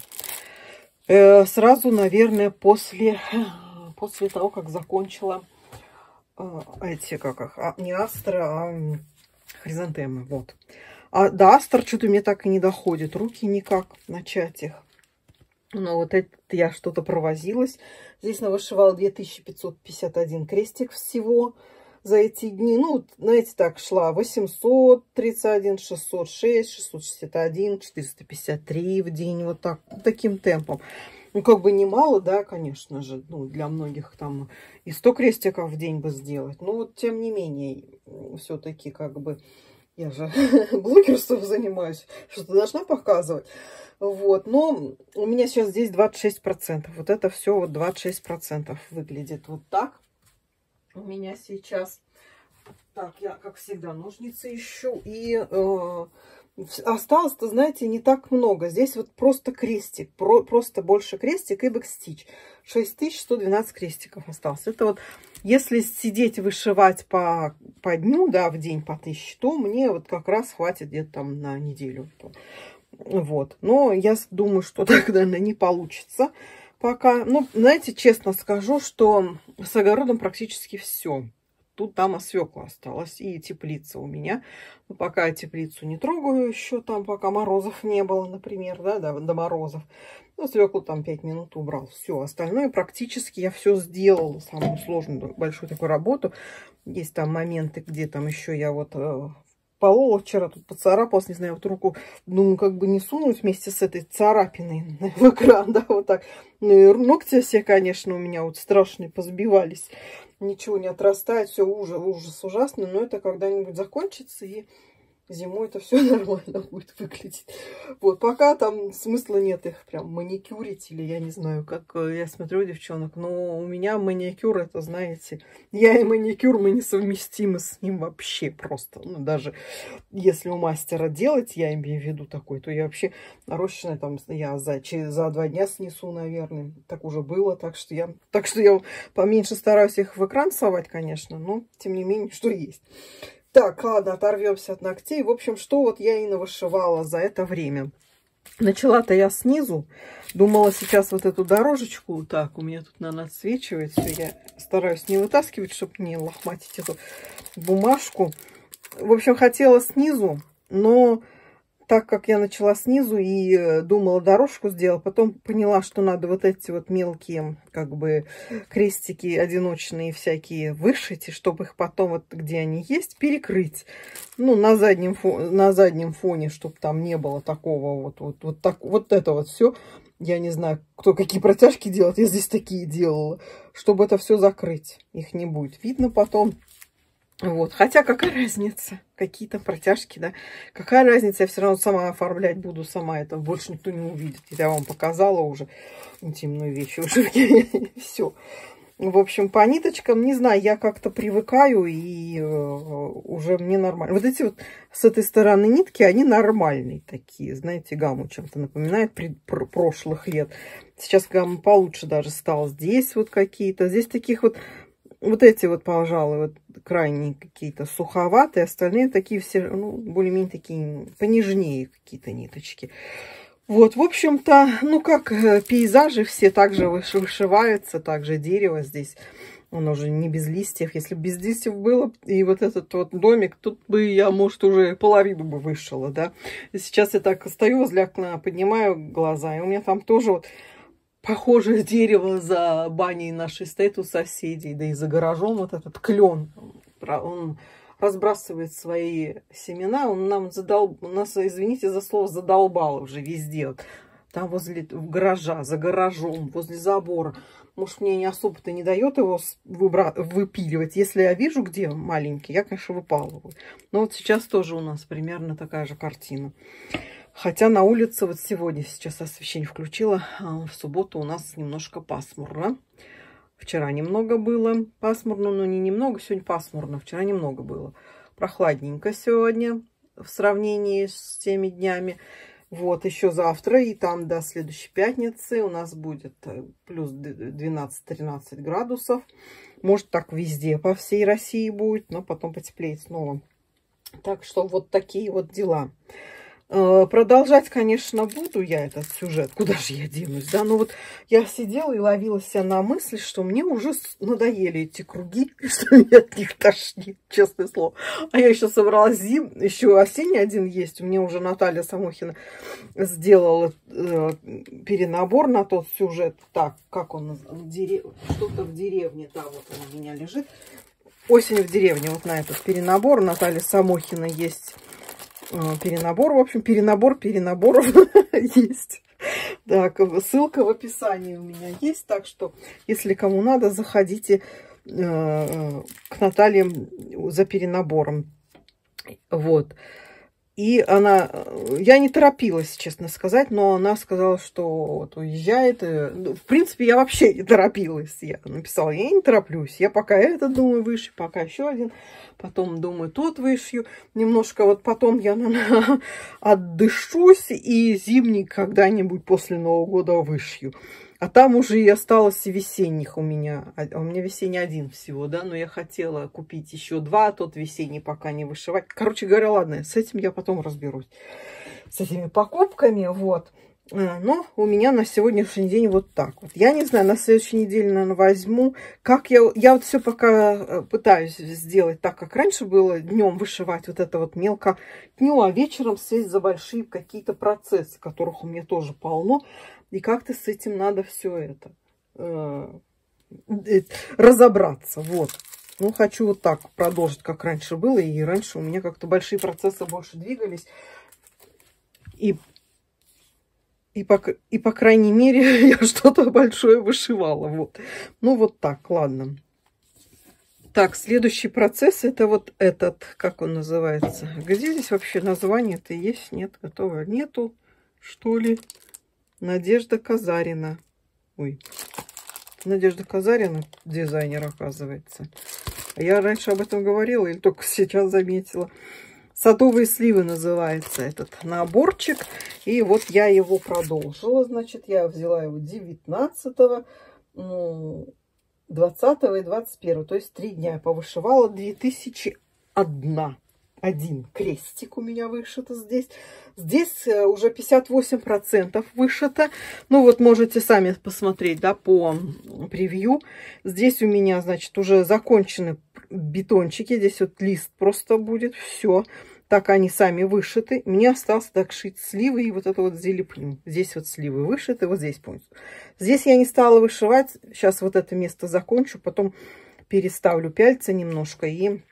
Э, сразу, наверное, после, после того, как закончила э, эти, как их, а, не астры, а хризантемы. Вот. А до астр что-то мне так и не доходит. Руки никак начать их. Но вот это я что-то провозилась. Здесь навышивала две тысячи пятьсот пятьдесят один крестик всего за эти дни. Ну, знаете, так шла восемьсот тридцать один, шестьсот шесть, шестьсот шестьдесят один, четыреста пятьдесят три в день. Вот так, таким темпом. Ну, как бы немало, да, конечно же. Ну, для многих там и сто крестиков в день бы сделать. Но вот, тем не менее, все-таки как бы... Я же блогерством занимаюсь, что-то должна показывать. Вот, но у меня сейчас здесь двадцать шесть процентов. Вот это все вот двадцать шесть процентов выглядит вот так. У меня сейчас, так, я, как всегда, ножницы ищу. И э, осталось-то, знаете, не так много. Здесь вот просто крестик, про, просто больше крестик и бэкстич. шесть тысяч сто двенадцать крестиков осталось. Это вот, если сидеть вышивать по, по дню, да, в день по тысяче, то мне вот как раз хватит где-то там на неделю. Вот. Но я думаю, что так, наверное, не получится пока. Ну, знаете, честно скажу, что с огородом практически все. Тут там свекла осталась и теплица у меня. Но пока я теплицу не трогаю еще, там пока морозов не было, например, да, до, до морозов. Ну, свеклу там пять минут убрал. Все, остальное практически я все сделала. Самую сложную, большую такую работу. Есть там моменты, где там еще я вот э, полола вчера, тут поцарапалась, не знаю, вот руку, думаю, как бы не сунуть вместе с этой царапиной в экран, да, вот так. Ну и ногти все, конечно, у меня вот страшные позбивались. Ничего не отрастает, все ужас, ужас ужасный, но это когда-нибудь закончится, и зимой это все нормально будет выглядеть. Вот, пока там смысла нет их прям маникюрить, или я не знаю, как я смотрю девчонок, но у меня маникюр, это, знаете, я и маникюр, мы несовместимы с ним вообще просто. Ну, даже если у мастера делать, я имею в виду такой, то я вообще нарощенная там, я за, через, за два дня снесу, наверное. Так уже было, так что я, так что я поменьше стараюсь их в экран совать, конечно, но тем не менее, что есть. Так, ладно, оторвемся от ногтей. В общем, что вот я и навышивала за это время. Начала-то я снизу. Думала сейчас вот эту дорожечку. Так, у меня тут, наверное, отсвечивает. Все, я стараюсь не вытаскивать, чтобы не лохматить эту бумажку. В общем, хотела снизу, но так как я начала снизу и думала дорожку сделать, потом поняла, что надо вот эти вот мелкие, как бы, крестики одиночные всякие вышить, и чтобы их потом, вот где они есть, перекрыть. Ну, на заднем фоне, на заднем фоне, чтобы там не было такого вот, вот, вот, так, вот это вот все. Я не знаю, кто какие протяжки делает, я здесь такие делала, чтобы это все закрыть. Их не будет видно потом. Вот, хотя какая разница, какие-то протяжки, да, какая разница, я все равно сама оформлять буду, сама это, больше никто не увидит, я вам показала уже интимную вещь, уже все. В общем, по ниточкам, не знаю, я как-то привыкаю, и э, уже мне нормально. Вот эти вот с этой стороны нитки, они нормальные такие, знаете, гамму чем-то напоминает при, про, прошлых лет. Сейчас гамма получше даже стала, здесь вот какие-то, здесь таких вот, вот эти вот, пожалуй, вот крайние какие-то суховатые, остальные такие все, ну, более-менее такие понежнее какие-то ниточки. Вот, в общем-то, ну, как пейзажи все также вышиваются, также дерево здесь, оно уже не без листьев. Если бы без листьев было, и вот этот вот домик, тут бы я, может, уже половину бы вышила, да. И сейчас я так стою возле окна, поднимаю глаза, и у меня там тоже вот похожее дерево за баней нашей стоит у соседей, да и за гаражом вот этот клен, он разбрасывает свои семена, он нам задол... нас, извините за слово, задолбал уже везде. Там возле гаража, за гаражом, возле забора. Может, мне не особо-то не дает его выбра... выпиливать. Если я вижу, где маленький, я, конечно, выпалываю. Но вот сейчас тоже у нас примерно такая же картина. Хотя на улице вот сегодня, сейчас освещение включила, в субботу у нас немножко пасмурно. Вчера немного было пасмурно, но не немного, сегодня пасмурно. Вчера немного было. Прохладненько сегодня в сравнении с теми днями. Вот, еще завтра, и там до следующей пятницы у нас будет плюс двенадцать-тринадцать градусов. Может, так везде по всей России будет, но потом потеплеет снова. Так что вот такие вот дела. Продолжать, конечно, буду я этот сюжет. Куда же я денусь, да? Ну вот я сидела и ловила себя на мысли, что мне уже надоели эти круги, что меня от них тошнит, честное слово. А я еще собрала зим, еще осенний один есть. У меня уже Наталья Самохина сделала э, перенабор на тот сюжет. Так, как он, дерев... что-то в деревне, да, вот он у меня лежит. Осень в деревне, вот на этот перенабор Наталья Самохина есть. Перенабор, в общем, перенабор перенаборов есть. Так, ссылка в описании у меня есть. Так что, если кому надо, заходите э, к Наталье за перенабором. Вот. И она, я не торопилась, честно сказать, но она сказала, что вот уезжает. И, в принципе, я вообще не торопилась. Я написала, я не тороплюсь. Я пока это думаю вышью, пока еще один. Потом думаю, тот вышью. Немножко вот потом я наверное, отдышусь и зимний когда-нибудь после Нового года вышью. А там уже и осталось и весенних у меня. А у меня весенний один всего, да. Но я хотела купить еще два, а тот весенний пока не вышивать. Короче говоря, ладно, с этим я потом разберусь. С этими покупками, вот. Но у меня на сегодняшний день вот так вот. Я не знаю, на следующей неделе, наверное, возьму. Как я... Я вот все пока пытаюсь сделать так, как раньше было. Днем вышивать вот это вот мелко днем, а вечером сесть за большие какие-то процессы, которых у меня тоже полно. И как-то с этим надо все это э, разобраться. Вот. Ну, хочу вот так продолжить, как раньше было. И раньше у меня как-то большие процессы больше двигались. И И по, и, по крайней мере, я что-то большое вышивала. Вот. Ну, вот так, ладно. Так, следующий процесс, это вот этот, как он называется? Где здесь вообще название-то есть? Нет, готово. Нету, что ли? Надежда Казарина. Ой, Надежда Казарина, дизайнер, оказывается. Я раньше об этом говорила или только сейчас заметила. Садовые сливы называется этот наборчик. И вот я его продолжила. Значит, я взяла его девятнадцатого, двадцатого и двадцать первого. То есть три дня я повышивала. две тысячи одна. Один крестик у меня вышито здесь. Здесь уже пятьдесят восемь процентов вышито. Ну вот можете сами посмотреть, да, по превью. Здесь у меня, значит, уже закончены бетончики. Здесь вот лист просто будет. Все. Так они сами вышиты. Мне осталось так шить сливы и вот это вот залеплю. Здесь вот сливы вышиты, вот здесь полностью. Здесь я не стала вышивать. Сейчас вот это место закончу. Потом переставлю пяльца немножко и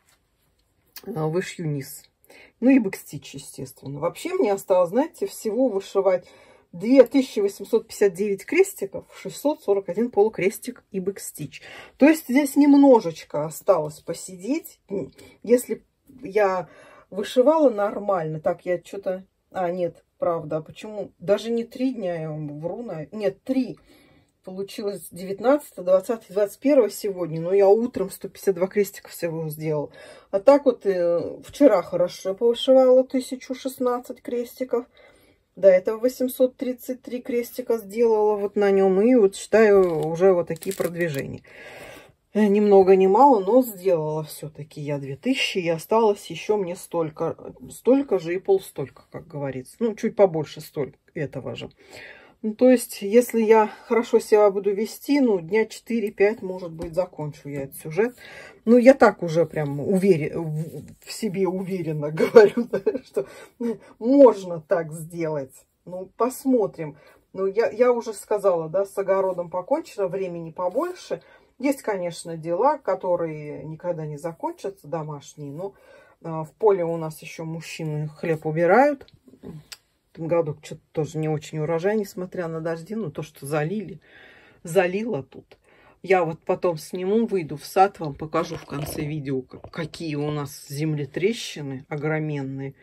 вышью низ. Ну и бэкстич, естественно. Вообще мне осталось, знаете, всего вышивать две тысячи восемьсот пятьдесят девять крестиков, шестьсот сорок один полукрестик и бэкстич. То есть здесь немножечко осталось посидеть. Если я вышивала нормально, так я что-то... А, нет, правда, почему? Даже не три дня, я вам вру. На... Нет, три. Получилось девятнадцатого, двадцатого, двадцать первого сегодня. Но я утром сто пятьдесят два крестика всего сделала. А так вот э, вчера хорошо повышивала тысячу шестнадцать крестиков. До этого восемьсот тридцать три крестика сделала вот на нем. И вот считаю уже вот такие продвижения. Ни много ни мало, но сделала все-таки я две тысячи. И осталось еще мне столько. Столько же и полстолько, как говорится. Ну, чуть побольше столько этого же. Ну, то есть, если я хорошо себя буду вести, ну, дня четыре-пять, может быть, закончу я этот сюжет. Ну, я так уже прям уверен, в себе уверенно говорю, да, что можно так сделать. Ну, посмотрим. Ну, я, я уже сказала, да, с огородом покончено, времени побольше. Есть, конечно, дела, которые никогда не закончатся, домашние. Но а, в поле у нас еще мужчины хлеб убирают. В этом году что-то тоже не очень урожай, несмотря на дожди. Ну, то, что залили, залило тут. Я вот потом сниму, выйду в сад, вам покажу в конце видео, какие у нас землетрещины огроменные.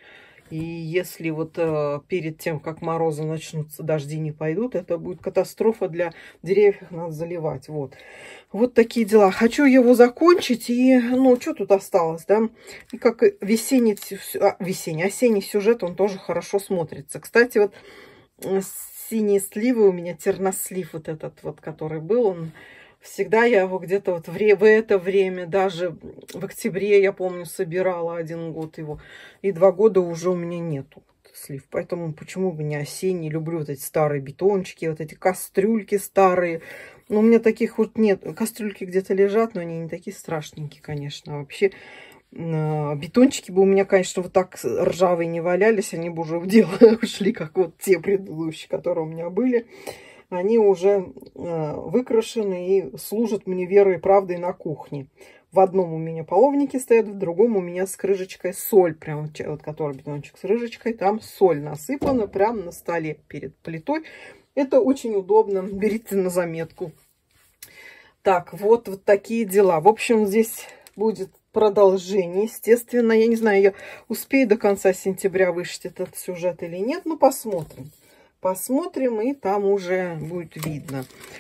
И если вот э, перед тем, как морозы начнутся, дожди не пойдут, это будет катастрофа для деревьев, их надо заливать. Вот. Вот такие дела. Хочу его закончить. И, ну, что тут осталось, да? И как весенний, а, весенний, осенний сюжет, он тоже хорошо смотрится. Кстати, вот синие сливы у меня, тернослив вот этот вот, который был, он... Всегда я его где-то вот в, в это время, даже в октябре, я помню, собирала один год его. И два года уже у меня нету слив. Поэтому почему бы не осенний? Люблю вот эти старые бетончики, вот эти кастрюльки старые. Но у меня таких вот нет. Кастрюльки где-то лежат, но они не такие страшненькие, конечно. А вообще бетончики бы у меня, конечно, вот так ржавые не валялись. Они бы уже в дело ушли, как вот те предыдущие, которые у меня были. Они уже э, выкрашены и служат мне верой и правдой на кухне. В одном у меня половники стоят, в другом у меня с крышечкой соль. Прям вот который бетончик с крышечкой, там соль насыпана прямо на столе перед плитой. Это очень удобно. Берите на заметку. Так, вот, вот такие дела. В общем, здесь будет продолжение. Естественно, я не знаю, я успею до конца сентября вышить этот сюжет или нет, но посмотрим. Посмотрим, и там уже будет видно.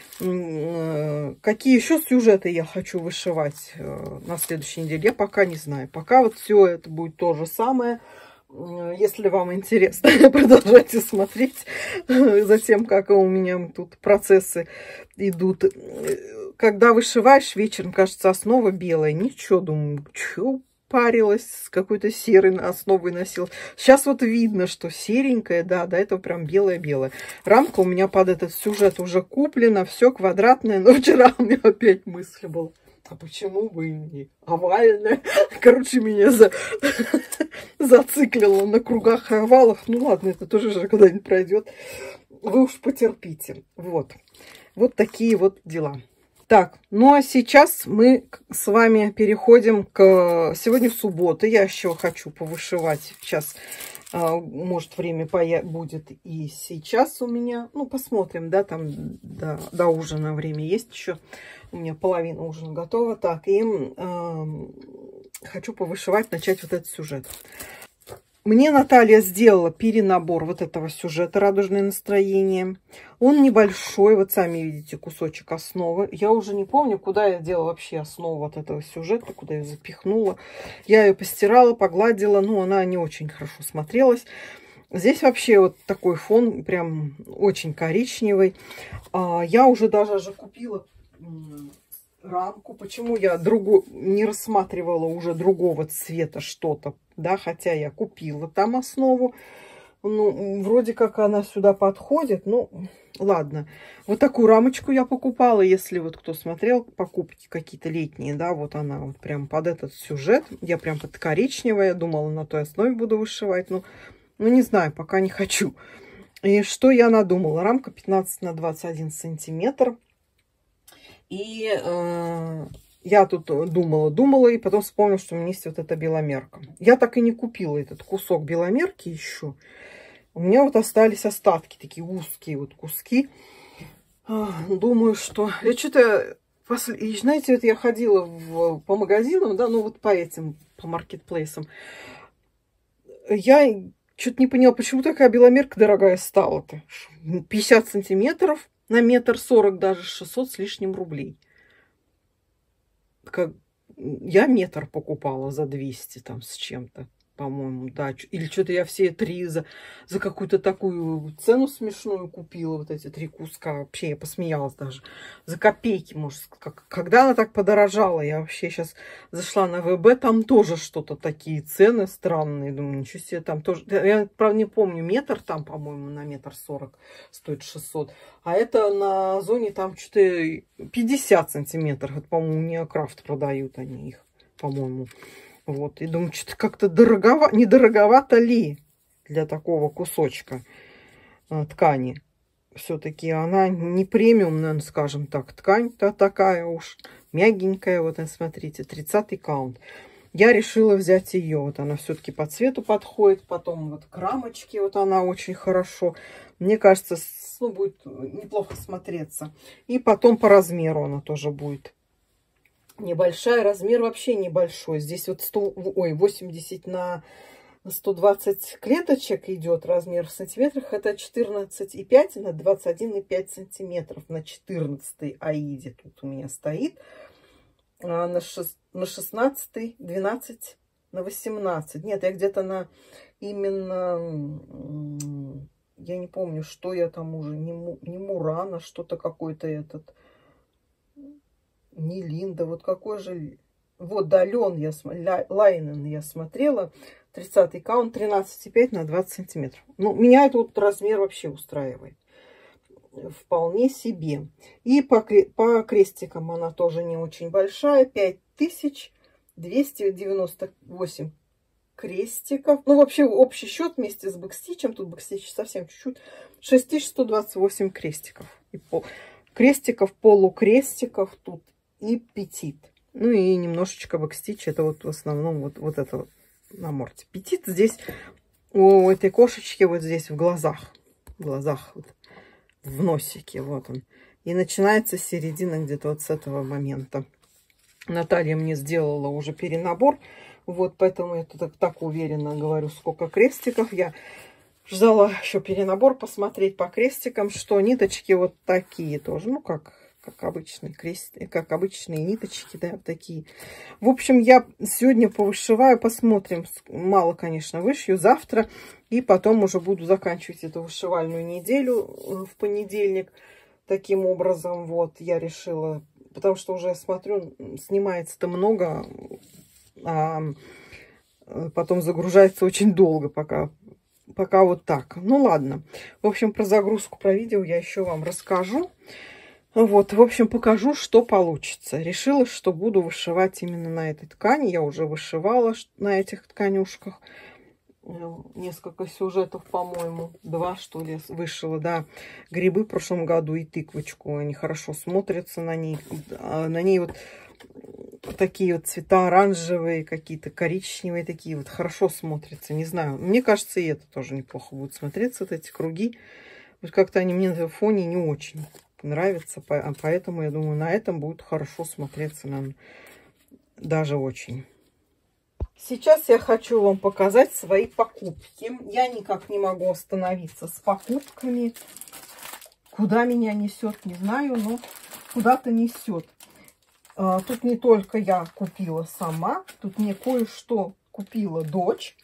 Какие еще сюжеты я хочу вышивать на следующей неделе, я пока не знаю. Пока вот все это будет то же самое. Если вам интересно, продолжайте смотреть за тем, как у меня тут процессы идут. Когда вышиваешь, вечером кажется основа белая. Ничего, думаю, что парилась, с какой-то серой основой носила. Сейчас вот видно, что серенькая, да, до этого прям белая-белая. Рамка у меня под этот сюжет уже куплена, все квадратное, но вчера у меня опять мысль была, а почему бы и не овальная? Короче, меня за... зациклило на кругах и овалах. Ну ладно, это тоже же когда-нибудь пройдет. Вы уж потерпите. Вот. Вот такие вот дела. Так, ну а сейчас мы с вами переходим к... Сегодня в субботу. Я еще хочу повышивать. Сейчас, может, время будет и сейчас у меня. Ну, посмотрим, да, там до, до ужина время есть еще. У меня половина ужина готова. Так, и э, хочу повышивать, начать вот этот сюжет. Мне Наталья сделала перенабор вот этого сюжета «Радужное настроение». Он небольшой, вот сами видите, кусочек основы. Я уже не помню, куда я делала вообще основу вот этого сюжета, куда я ее запихнула. Я ее постирала, погладила, но она не очень хорошо смотрелась. Здесь вообще вот такой фон прям очень коричневый. Я уже даже же купила рамку. Почему я другу... не рассматривала уже другого цвета что-то, да, хотя я купила там основу. Ну, вроде как она сюда подходит, ну, ладно. Вот такую рамочку я покупала, если вот кто смотрел покупки какие-то летние, да, вот она вот прям под этот сюжет. Я прям под коричневая, думала, на той основе буду вышивать, ну, ну, не знаю, пока не хочу. И что я надумала? Рамка пятнадцать на двадцать один сантиметр. И э, я тут думала, думала, и потом вспомнила, что у меня есть вот эта беломерка. Я так и не купила этот кусок беломерки еще. У меня вот остались остатки, такие узкие вот куски. Думаю, что... Я что-то... Посл... Знаете, вот я ходила в... по магазинам, да, ну вот по этим, по маркетплейсам. Я что-то не поняла, почему такая беломерка дорогая стала-то. пятьдесят сантиметров. На метр сорок, даже шестьсот с лишним рублей. Как... Я метр покупала за двести там с чем-то, по-моему, да. Или что-то я все три за, за какую-то такую цену смешную купила. Вот эти три куска. Вообще я посмеялась даже. За копейки, может. Как, когда она так подорожала, я вообще сейчас зашла на ВБ, там тоже что-то такие цены странные. Думаю, ничего себе, там тоже... Я, правда, не помню, метр там, по-моему, на метр сорок стоит шестьсот. А это на Озоне там что-то пятьдесят сантиметров. Это, по-моему, Неокрафт продают они их, по-моему. Вот, и думаю, что-то как-то дороговато, не дороговато ли для такого кусочка а, ткани. Все-таки она не премиум, наверное, скажем так. Ткань-то такая уж мягенькая. Вот, смотрите, тридцатый каунт. Я решила взять ее. Вот она все-таки по цвету подходит. Потом вот к рамочке вот она очень хорошо. Мне кажется, ну, будет неплохо смотреться. И потом по размеру она тоже будет. Небольшая, размер вообще небольшой. Здесь вот сто, ой, восемьдесят на сто двадцать клеточек идет, размер в сантиметрах. Это четырнадцать и пять на двадцать один и пять сантиметров. На четырнадцатой аиде тут у меня стоит. А на, шест... на шестнадцатой двенадцать на восемнадцать. Нет, я где-то на именно... Я не помню, что я там уже. Не, му... не Мурана, что-то какой-то этот... Не Линда. Вот какой же... Вот, да, Лен я смотрела. Лайнен я смотрела. тридцатый каунт, тринадцать и пять на двадцать сантиметров. Ну, меня этот размер вообще устраивает. Вполне себе. И по, по крестикам она тоже не очень большая. пять тысяч двести девяносто восемь крестиков. Ну, вообще, общий счет вместе с бэкстичем, тут бэкстич совсем чуть-чуть, шесть тысяч сто двадцать восемь крестиков. И пол, крестиков, полукрестиков тут и петит. Ну, и немножечко бэкстич. Это вот в основном вот, вот это вот на морде. Петит здесь у этой кошечки вот здесь в глазах. В глазах, вот, в носике. Вот он. И начинается середина где-то вот с этого момента. Наталья мне сделала уже перенабор. Вот, поэтому я тут так уверенно говорю, сколько крестиков. Я ждала еще перенабор посмотреть по крестикам, что ниточки вот такие тоже. Ну, как... как обычные крестики, как обычные ниточки, да, такие. В общем, я сегодня повышиваю, посмотрим. Мало, конечно, вышью завтра. И потом уже буду заканчивать эту вышивальную неделю в понедельник. Таким образом, вот, я решила, потому что уже, смотрю, снимается-то много, а потом загружается очень долго, пока... Пока вот так. Ну, ладно. В общем, про загрузку, про видео я еще вам расскажу. Вот, в общем, покажу, что получится. Решила, что буду вышивать именно на этой ткани. Я уже вышивала на этих тканюшках. Несколько сюжетов, по-моему. Два, что ли, вышила, да. Грибы в прошлом году и тыквочку. Они хорошо смотрятся на ней. На ней вот такие вот цвета оранжевые, какие-то коричневые такие вот. Хорошо смотрятся, не знаю. Мне кажется, и это тоже неплохо будет смотреться, вот эти круги. Вот как-то они мне на фоне не очень нравится, поэтому я думаю, на этом будет хорошо смотреться, нам даже очень. Сейчас я хочу вам показать свои покупки. Я никак не могу остановиться с покупками. Куда меня несет, не знаю, но куда-то несет. Тут не только я купила сама, тут мне кое-что купила дочь.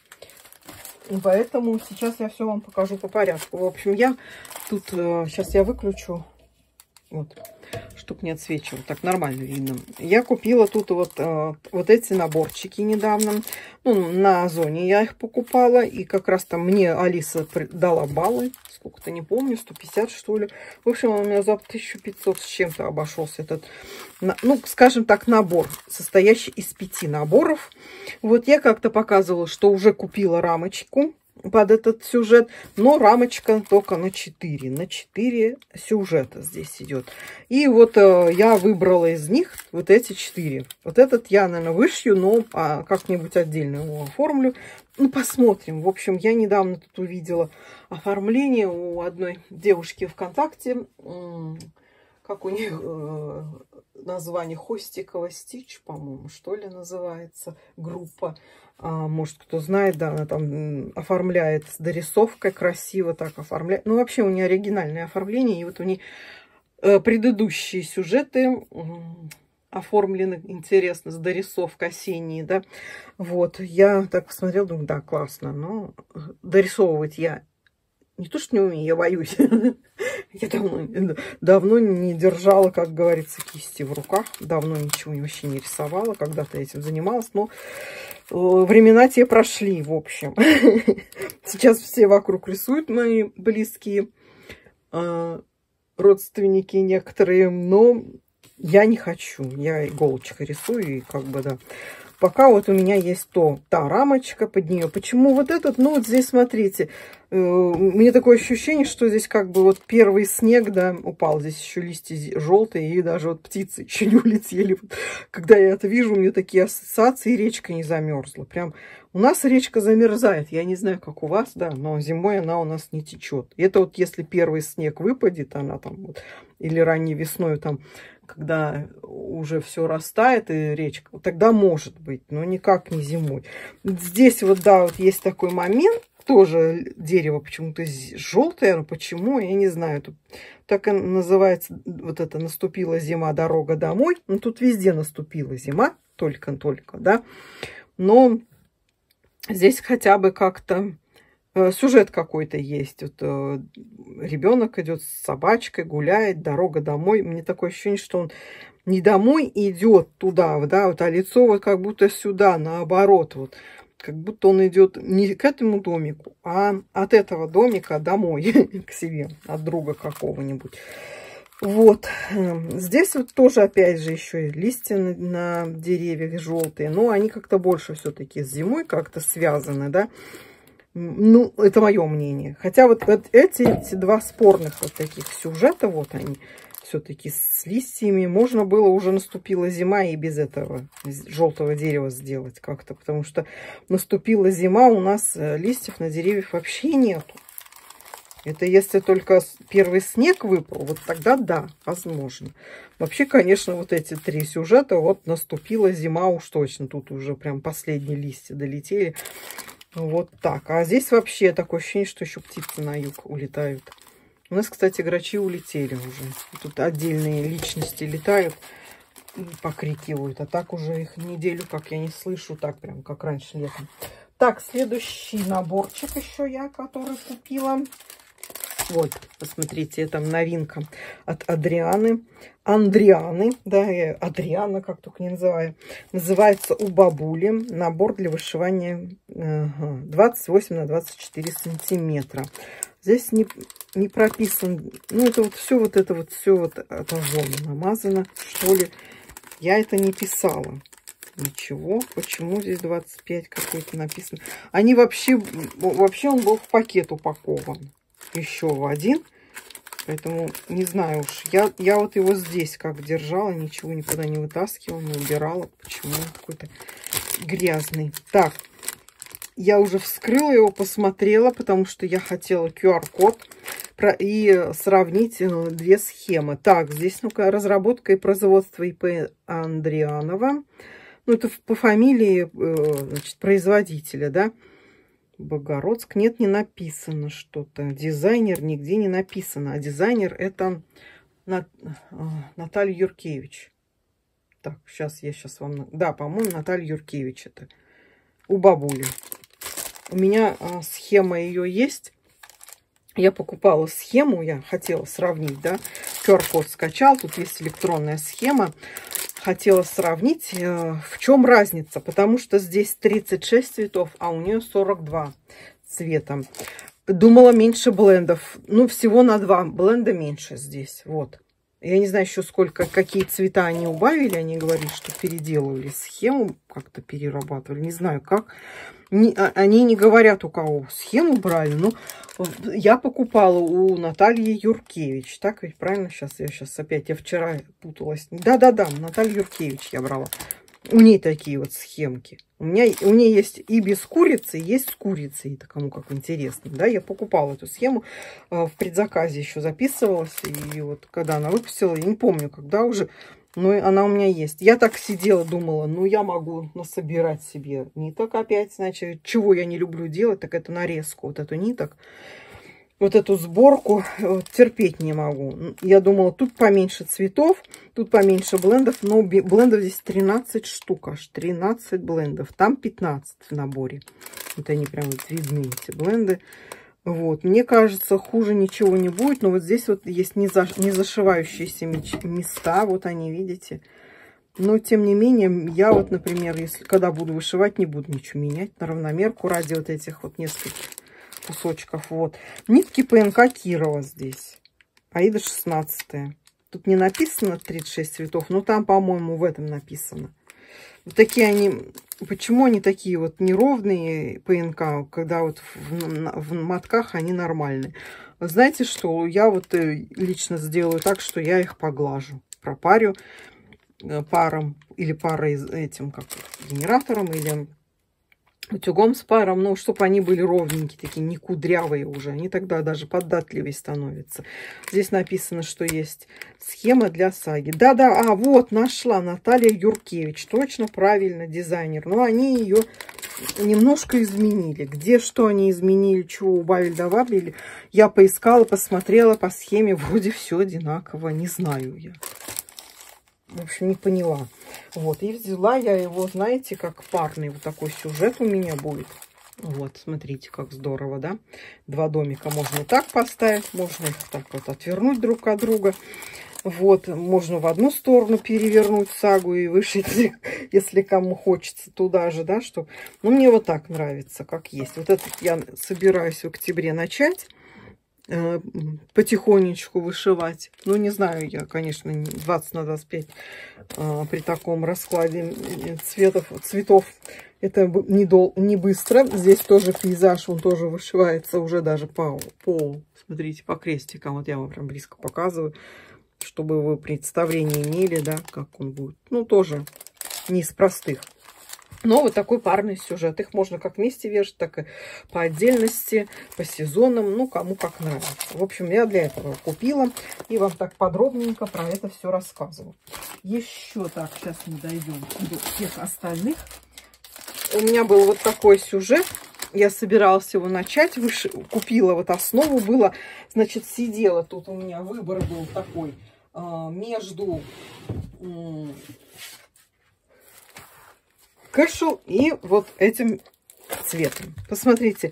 И поэтому сейчас я все вам покажу по порядку. В общем, я тут, сейчас я выключу. Вот, чтоб не отсвечивал. Так нормально видно. Я купила тут вот, э, вот эти наборчики недавно. Ну, на Озоне я их покупала. И как раз там мне Алиса дала баллы. Сколько-то не помню, сто пятьдесят что ли. В общем, он у меня за тысячу пятьсот с чем-то обошелся этот, ну, скажем так, набор, состоящий из пяти наборов. Вот я как-то показывала, что уже купила рамочку под этот сюжет, но рамочка только на четыре. На четыре сюжета здесь идет. И вот э, я выбрала из них вот эти четыре. Вот этот я, наверное, вышью, но а, как-нибудь отдельно его оформлю. Ну, посмотрим. В общем, я недавно тут увидела оформление у одной девушки ВКонтакте. Как у них э, название? Хостикова Стич, по-моему, что ли, называется группа. А, может, кто знает, да, она там оформляет с дорисовкой, красиво так оформляет. Ну, вообще, у нее оригинальное оформление. И вот у нее э, предыдущие сюжеты э, оформлены интересно, с дорисовкой осенние, да. Вот, я так посмотрела, думаю, да, классно. Но дорисовывать я не то, что не умею, я боюсь. Я давно, давно не держала, как говорится, кисти в руках. Давно ничего вообще не рисовала. Когда-то этим занималась. Но времена те прошли, в общем. Сейчас все вокруг рисуют, мои близкие родственники некоторые. Но я не хочу. Я иголочкой рисую. И как бы, да. Пока вот у меня есть то, та рамочка под нее. Почему вот этот? Ну, вот здесь, смотрите, э, мне такое ощущение, что здесь как бы вот первый снег, да, упал. Здесь еще листья желтые, и даже вот птицы еще не улетели. Когда я это вижу, у меня такие ассоциации, речка не замерзла. Прям у нас речка замерзает. Я не знаю, как у вас, да, но зимой она у нас не течет. Это вот если первый снег выпадет, она там вот, или ранней весной там когда уже все растает и речка, тогда может быть, но никак не зимой. Здесь вот, да, вот есть такой момент, тоже дерево почему-то желтое, но почему, я не знаю. Тут так и называется, вот это наступила зима, дорога домой. Ну, тут везде наступила зима, только-только, да. Но здесь хотя бы как-то сюжет какой-то есть. Вот, э, ребенок идет с собачкой, гуляет, дорога домой. Мне такое ощущение, что он не домой идет туда, да, вот, а лицо вот как будто сюда, наоборот, вот. Как будто он идет не к этому домику, а от этого домика домой, к себе, от друга какого-нибудь. Вот. Здесь вот тоже, опять же, еще и листья на, на деревьях желтые, но они как-то больше все-таки с зимой как-то связаны, да. Ну, это мое мнение. Хотя вот эти, эти два спорных вот таких сюжета, вот они, все-таки с листьями, можно было, уже наступила зима и без этого желтого дерева сделать как-то, потому что наступила зима, у нас листьев на деревьях вообще нету. Это если только первый снег выпал, вот тогда да, возможно. Вообще, конечно, вот эти три сюжета, вот наступила зима уж точно, тут уже прям последние листья долетели. Вот так. А здесь вообще такое ощущение, что еще птицы на юг улетают. У нас, кстати, грачи улетели уже. Тут отдельные личности летают и покрикивают. А так уже их неделю, как я не слышу, так прям, как раньше летом. Так, следующий наборчик еще я, который купила. Вот, посмотрите, это новинка от Адрианы. Андрианы, да, я Адриана, как только не называю. Называется «У бабули». Набор для вышивания ага, двадцать восемь на двадцать четыре сантиметра. Здесь не, не прописан, ну, это вот все, вот это вот все вот отожжено, намазано, что ли. Я это не писала. Ничего. Почему здесь двадцать пять какой-то написано? Они вообще, вообще он был в пакет упакован. Еще в один. Поэтому не знаю уж. Я, я вот его здесь как держала. Ничего никуда не вытаскивала, не убирала. Почему он какой-то грязный. Так. Я уже вскрыла его, посмотрела, потому что я хотела ку ар код и сравнить две схемы. Так, здесь, ну-ка, разработка и производство и пэ Андрианова. Ну, это по фамилии, значит, производителя, да. Богородск. Нет, не написано что-то. Дизайнер нигде не написано. А дизайнер это Нат... Наталья Юркевич. Так, сейчас я сейчас вам... Да, по-моему, Наталья Юркевич это. У бабули. У меня а, схема ее есть. Я покупала схему, я хотела сравнить, да. ку ар код скачал, тут есть электронная схема. Хотела сравнить, э, в чем разница. Потому что здесь тридцать шесть цветов, а у нее сорок два цвета. Думала, меньше блендов. Ну, всего на два бленда меньше здесь. Вот. Я не знаю еще сколько, какие цвета они убавили. Они говорили, что переделывали схему, как-то перерабатывали. Не знаю как. Не, они не говорят, у кого схему брали. Но я покупала у Натальи Юркевич. Так ведь правильно? Сейчас я сейчас опять, я вчера путалась. Да-да-да, Наталья Юркевич я брала. У ней такие вот схемки. У меня, у нее есть и без курицы, есть с курицей. Это кому как интересно. Да, я покупала эту схему. В предзаказе еще записывалась. И вот когда она выпустила, я не помню, когда уже. Но она у меня есть. Я так сидела, думала, ну я могу насобирать себе ниток опять. Значит, чего я не люблю делать, так это нарезку. Вот эту ниток. Вот эту сборку вот, терпеть не могу. Я думала, тут поменьше цветов, тут поменьше блендов, но блендов здесь тринадцать штук, аж тринадцать блендов. Там пятнадцать в наборе. Вот они прям вот видны, эти бленды. Вот, мне кажется, хуже ничего не будет, но вот здесь вот есть не, за, не зашивающиеся места, вот они, видите. Но, тем не менее, я вот, например, если когда буду вышивать, не буду ничего менять на равномерку ради вот этих вот нескольких кусочков. Вот. Нитки пэ эн ка Кирова здесь. Аида шестнадцатая. Тут не написано тридцать шесть цветов, но там, по-моему, в этом написано. Вот такие они... Почему они такие вот неровные пэ эн ка, когда вот в, в мотках они нормальные? Знаете что? Я вот лично сделаю так, что я их поглажу. Пропарю паром или парой этим, как генератором, или утюгом с паром, ну, чтобы они были ровненькие, такие, не кудрявые уже. Они тогда даже податливее становятся. Здесь написано, что есть схема для саги. Да-да, а вот, нашла Наталья Юркевич. Точно, правильно, дизайнер. Но они ее немножко изменили. Где что они изменили, чего убавили, добавили. Я поискала, посмотрела по схеме. Вроде все одинаково, не знаю я. В общем, не поняла. Вот, и взяла я его, знаете, как парный вот такой сюжет у меня будет. Вот, смотрите, как здорово, да? Два домика можно так поставить, можно их так вот отвернуть друг от друга. Вот, можно в одну сторону перевернуть сагу и вышить, если кому хочется туда же, да, что... Ну, мне вот так нравится, как есть. Вот это я собираюсь в октябре начать. Потихонечку вышивать. Ну, не знаю я, конечно, двадцать на двадцать пять а, при таком раскладе цветов, цветов это не, дол, не быстро. Здесь тоже пейзаж, он тоже вышивается уже даже по полу. Смотрите, по крестикам. Вот я вам прям близко показываю, чтобы вы представление имели, да, как он будет. Ну, тоже не из простых. Но вот такой парный сюжет. Их можно как вместе вешать, так и по отдельности, по сезонам. Ну, кому как нравится. В общем, я для этого купила. И вам так подробненько про это все рассказываю. Еще так, сейчас мы дойдем до всех остальных. У меня был вот такой сюжет. Я собиралась его начать. Выше, купила вот основу. Было, значит, сидела. Тут у меня выбор был такой. Э, между... Э, кэшел и вот этим цветом. Посмотрите,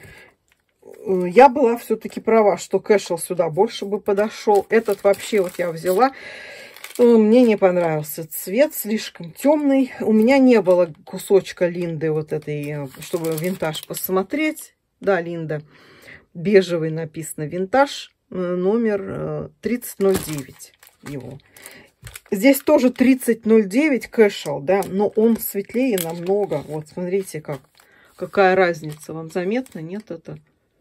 я была все-таки права, что кэшел сюда больше бы подошел. Этот вообще вот я взяла. Мне не понравился цвет, слишком темный. У меня не было кусочка Линды вот этой, чтобы винтаж посмотреть. Да, Линда. Бежевый написано винтаж, номер тридцать ноль девять его. Здесь тоже тридцать ноль девять кэшел, да, но он светлее намного. Вот, смотрите, как, какая разница. Вам заметно? Нет, это...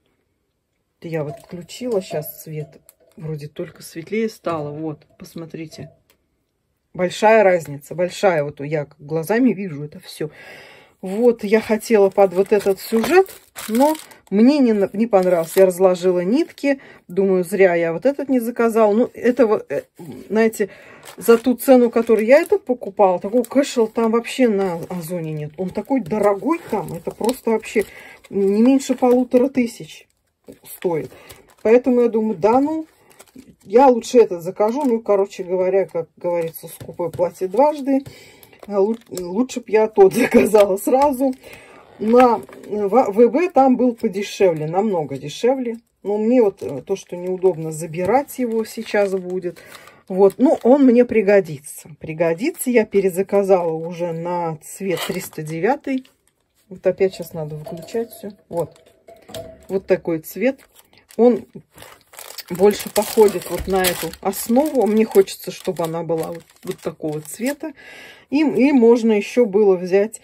Я вот включила сейчас свет. Вроде только светлее стало. Вот, посмотрите. Большая разница, большая. Вот я глазами вижу это все. Вот, я хотела под вот этот сюжет, но мне не, не понравился. Я разложила нитки. Думаю, зря я вот этот не заказала. Ну, этого, знаете, за ту цену, которую я этот покупала, такого кэшел там вообще на Озоне нет. Он такой дорогой там. Это просто вообще не меньше полутора тысяч стоит. Поэтому я думаю, да ну, я лучше этот закажу. Ну, короче говоря, как говорится, скупое платье дважды. Лучше бы я тот заказала сразу. На ВБ там был подешевле, намного дешевле. Но мне вот то, что неудобно забирать его сейчас будет. Вот, ну, он мне пригодится. Пригодится. Я перезаказала уже на цвет триста девять. Вот опять сейчас надо выключать все. Вот. Вот такой цвет. Он больше походит вот на эту основу. Мне хочется, чтобы она была вот, вот такого цвета. И, и можно еще было взять...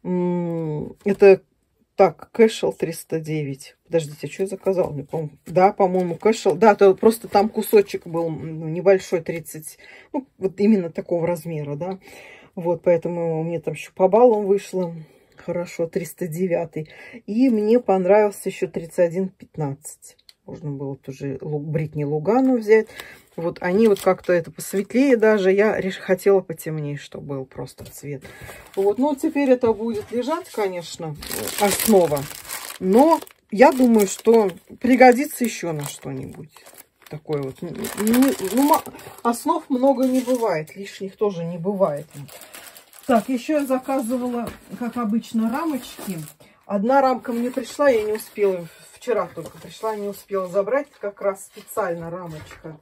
Это так, кэшел триста девять. Подождите, что я заказала? Не помню. Да, по-моему, кэшел. Да, то просто там кусочек был небольшой, тридцать. Ну, вот именно такого размера, да. Вот, поэтому мне там еще по баллам вышло. Хорошо, триста девять. И мне понравился еще тридцать один пятнадцать. Можно было тоже Бритни Лугану взять. Вот они вот как-то это посветлее даже. Я хотела потемнее, чтобы был просто цвет. Вот, ну теперь это будет лежать, конечно, основа. Но я думаю, что пригодится еще на что-нибудь. Такое вот. Ну, основ много не бывает. Лишних тоже не бывает. Так, еще я заказывала, как обычно, рамочки. Одна рамка мне пришла, я не успела. Вчера только пришла, не успела забрать. Как раз специально рамочка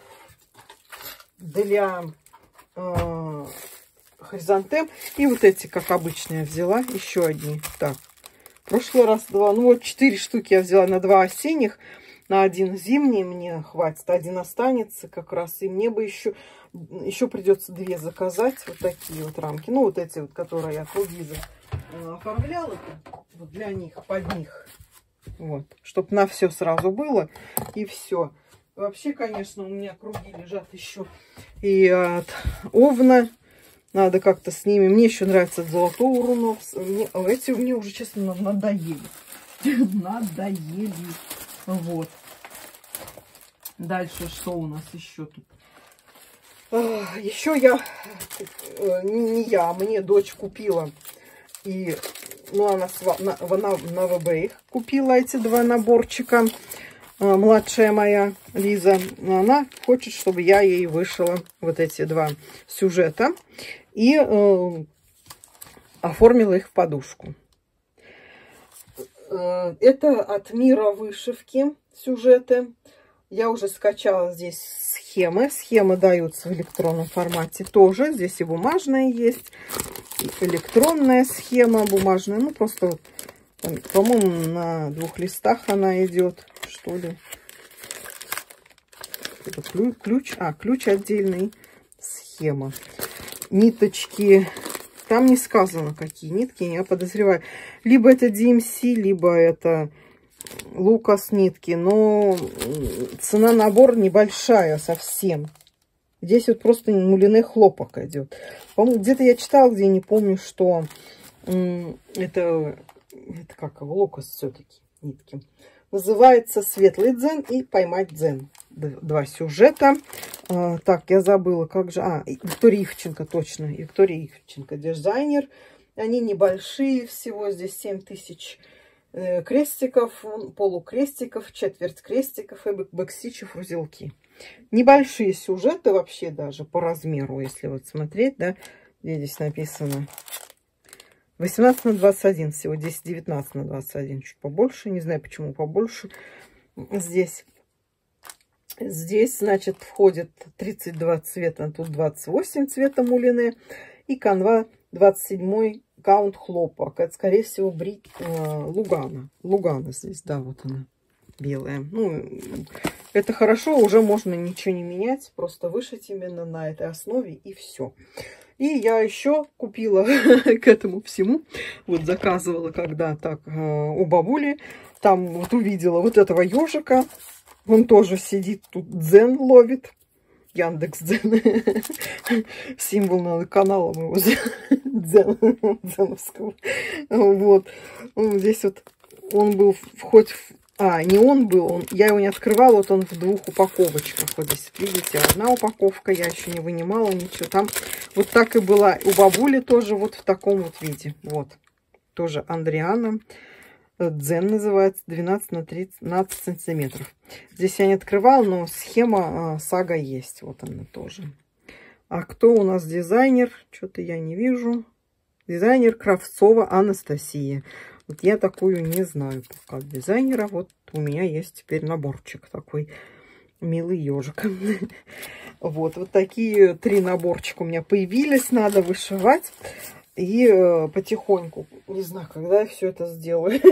для э, хризантем. И вот эти, как обычно, я взяла. Еще одни. Так, в прошлый раз два. Ну вот четыре штуки я взяла на два осенних. На один зимний мне хватит. Один останется как раз. И мне бы еще, еще придется две заказать. Вот такие вот рамки. Ну вот эти вот, которые я круги оформляла. Вот для них, под них. Вот. Чтобы на все сразу было. И все. Вообще, конечно, у меня круги лежат еще и от Овна. Надо как-то с ними. Мне еще нравится золотого руно. Мне, эти мне уже, честно, надоели. Надоели. Вот. Дальше что у нас еще тут? Еще я, не я, мне дочь купила. И, ну, она на, на, на вэ бэ их купила эти два наборчика. Младшая моя Лиза, она хочет, чтобы я ей вышила вот эти два сюжета и э, оформила их в подушку. Э, это от Мира вышивки сюжеты. Я уже скачала здесь схемы. Схемы даются в электронном формате тоже. Здесь и бумажная есть, и электронная схема бумажная. Ну, просто, по-моему, на двух листах она идет. Что ли? Это ключ, ключ, а, ключ отдельный, схема. Ниточки, там не сказано, какие нитки, я подозреваю. Либо это ди эм си, либо это Лукас нитки, но цена набора небольшая совсем. Здесь вот просто мулине хлопок идет. По-моему, где-то я читала, где не помню, что это, это как Лукас все-таки нитки. Называется «Светлый дзен» и «Поймать дзен». Два сюжета. А, так, я забыла, как же... А, Виктория Ивченко, точно. Виктория Ивченко, дизайнер. Они небольшие всего. Здесь семь тысяч э, крестиков, полукрестиков, четверть крестиков и бэкстичев, узелки. Небольшие сюжеты вообще даже по размеру, если вот смотреть, да. Где здесь написано... восемнадцать на двадцать один, всего здесь девятнадцать на двадцать один, чуть побольше, не знаю почему побольше здесь. Здесь, значит, входит тридцать два цвета, тут двадцать восемь цвета мулине и канва двадцать семь каунт хлопок. Это, скорее всего, брит э, Лугана. Лугана здесь, да, вот она, белая. Ну, это хорошо, уже можно ничего не менять, просто вышить именно на этой основе и все. И я еще купила к этому всему, вот заказывала когда так у бабули, там вот увидела вот этого ежика, он тоже сидит тут, дзен ловит, Яндекс.Дзен, символ канала моего дзен, дзеновского, вот, здесь вот он был хоть... А, не он был, он, я его не открывала, вот он в двух упаковочках. Вот здесь, видите, одна упаковка, я еще не вынимала ничего. Там вот так и была. У бабули тоже вот в таком вот виде. Вот, тоже Андриана. Дзен называется, двенадцать на тринадцать сантиметров. Здесь я не открывала, но схема а, сага есть. Вот она тоже. А кто у нас дизайнер? Что-то я не вижу. Дизайнер Кравцова Анастасия. Вот я такую не знаю пока дизайнера. Вот у меня есть теперь наборчик такой милый ежик. Вот, вот такие три наборчика у меня появились. Надо вышивать. И э, потихоньку, не знаю, когда я все это сделаю.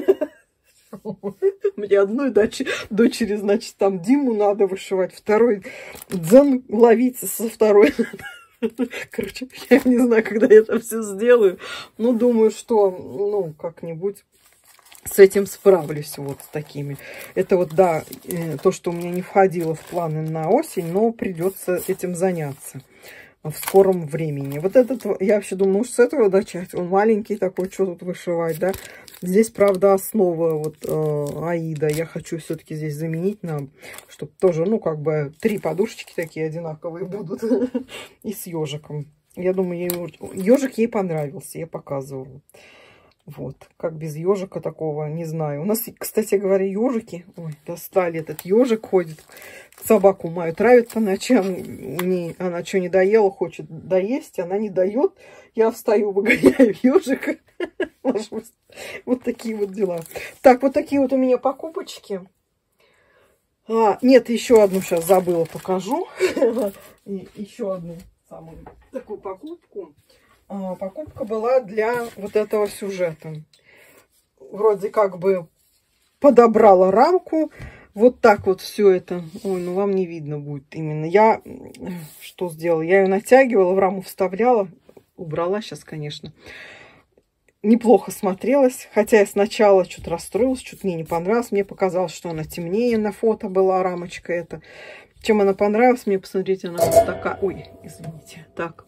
Мне одной дочери, значит, там Диму надо вышивать. Второй дзен ловиться со второй. Короче, я не знаю, когда я это все сделаю. Но думаю, что, ну, как-нибудь с этим справлюсь вот с такими. Это вот, да, то, что у меня не входило в планы на осень, но придется этим заняться в скором времени. Вот этот, я вообще думаю, может, с этого начать. Он маленький такой, что тут вышивать, да. Здесь, правда, основа вот э, Аида. Я хочу все-таки здесь заменить нам, чтобы тоже, ну, как бы три подушечки такие одинаковые будут. И с ежиком. Я думаю, ежик ей понравился, я показывала. Вот, как без ежика такого, не знаю. У нас, кстати говоря, ежики, ой, достали, этот ежик ходит, собаку мою травит по ночам, не, она что не доела, хочет доесть, она не дает, я встаю, выгоняю ежика. Вот такие вот дела. Так, вот такие вот у меня покупочки. А, нет, еще одну сейчас забыла, покажу. Еще одну самую такую покупку. Покупка была для вот этого сюжета. Вроде как бы подобрала рамку. Вот так вот все это. Ой, ну вам не видно будет именно. Я что сделала? Я ее натягивала, в раму вставляла. Убрала сейчас, конечно. Неплохо смотрелась. Хотя я сначала что-то расстроилась, что-то мне не понравилось. Мне показалось, что она темнее на фото была, рамочка эта. Чем она понравилась, мне посмотрите, она вот такая. Ой, извините. Так.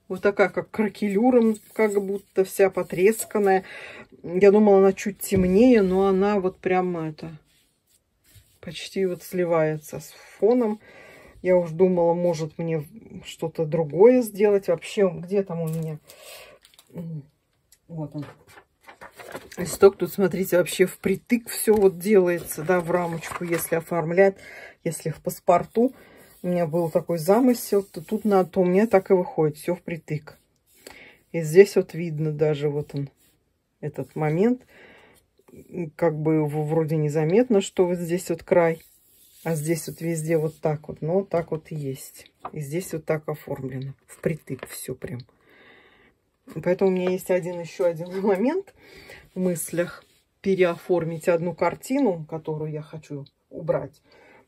Вот такая, как кракелюром, как будто вся потресканная. Я думала, она чуть темнее, но она вот прямо это почти вот сливается с фоном. Я уж думала, может мне что-то другое сделать. Вообще, где там у меня? Вот он. Листок тут, смотрите, вообще впритык все вот делается, да, в рамочку, если оформлять, если в паспорту. У меня был такой замысел, то тут на то у меня так и выходит, все впритык. И здесь вот видно даже вот он, этот момент, как бы его вроде незаметно, что вот здесь вот край, а здесь вот везде вот так вот, но так вот и есть. И здесь вот так оформлено, впритык все прям. Поэтому у меня есть один еще один момент в мыслях. Переоформить одну картину, которую я хочу убрать.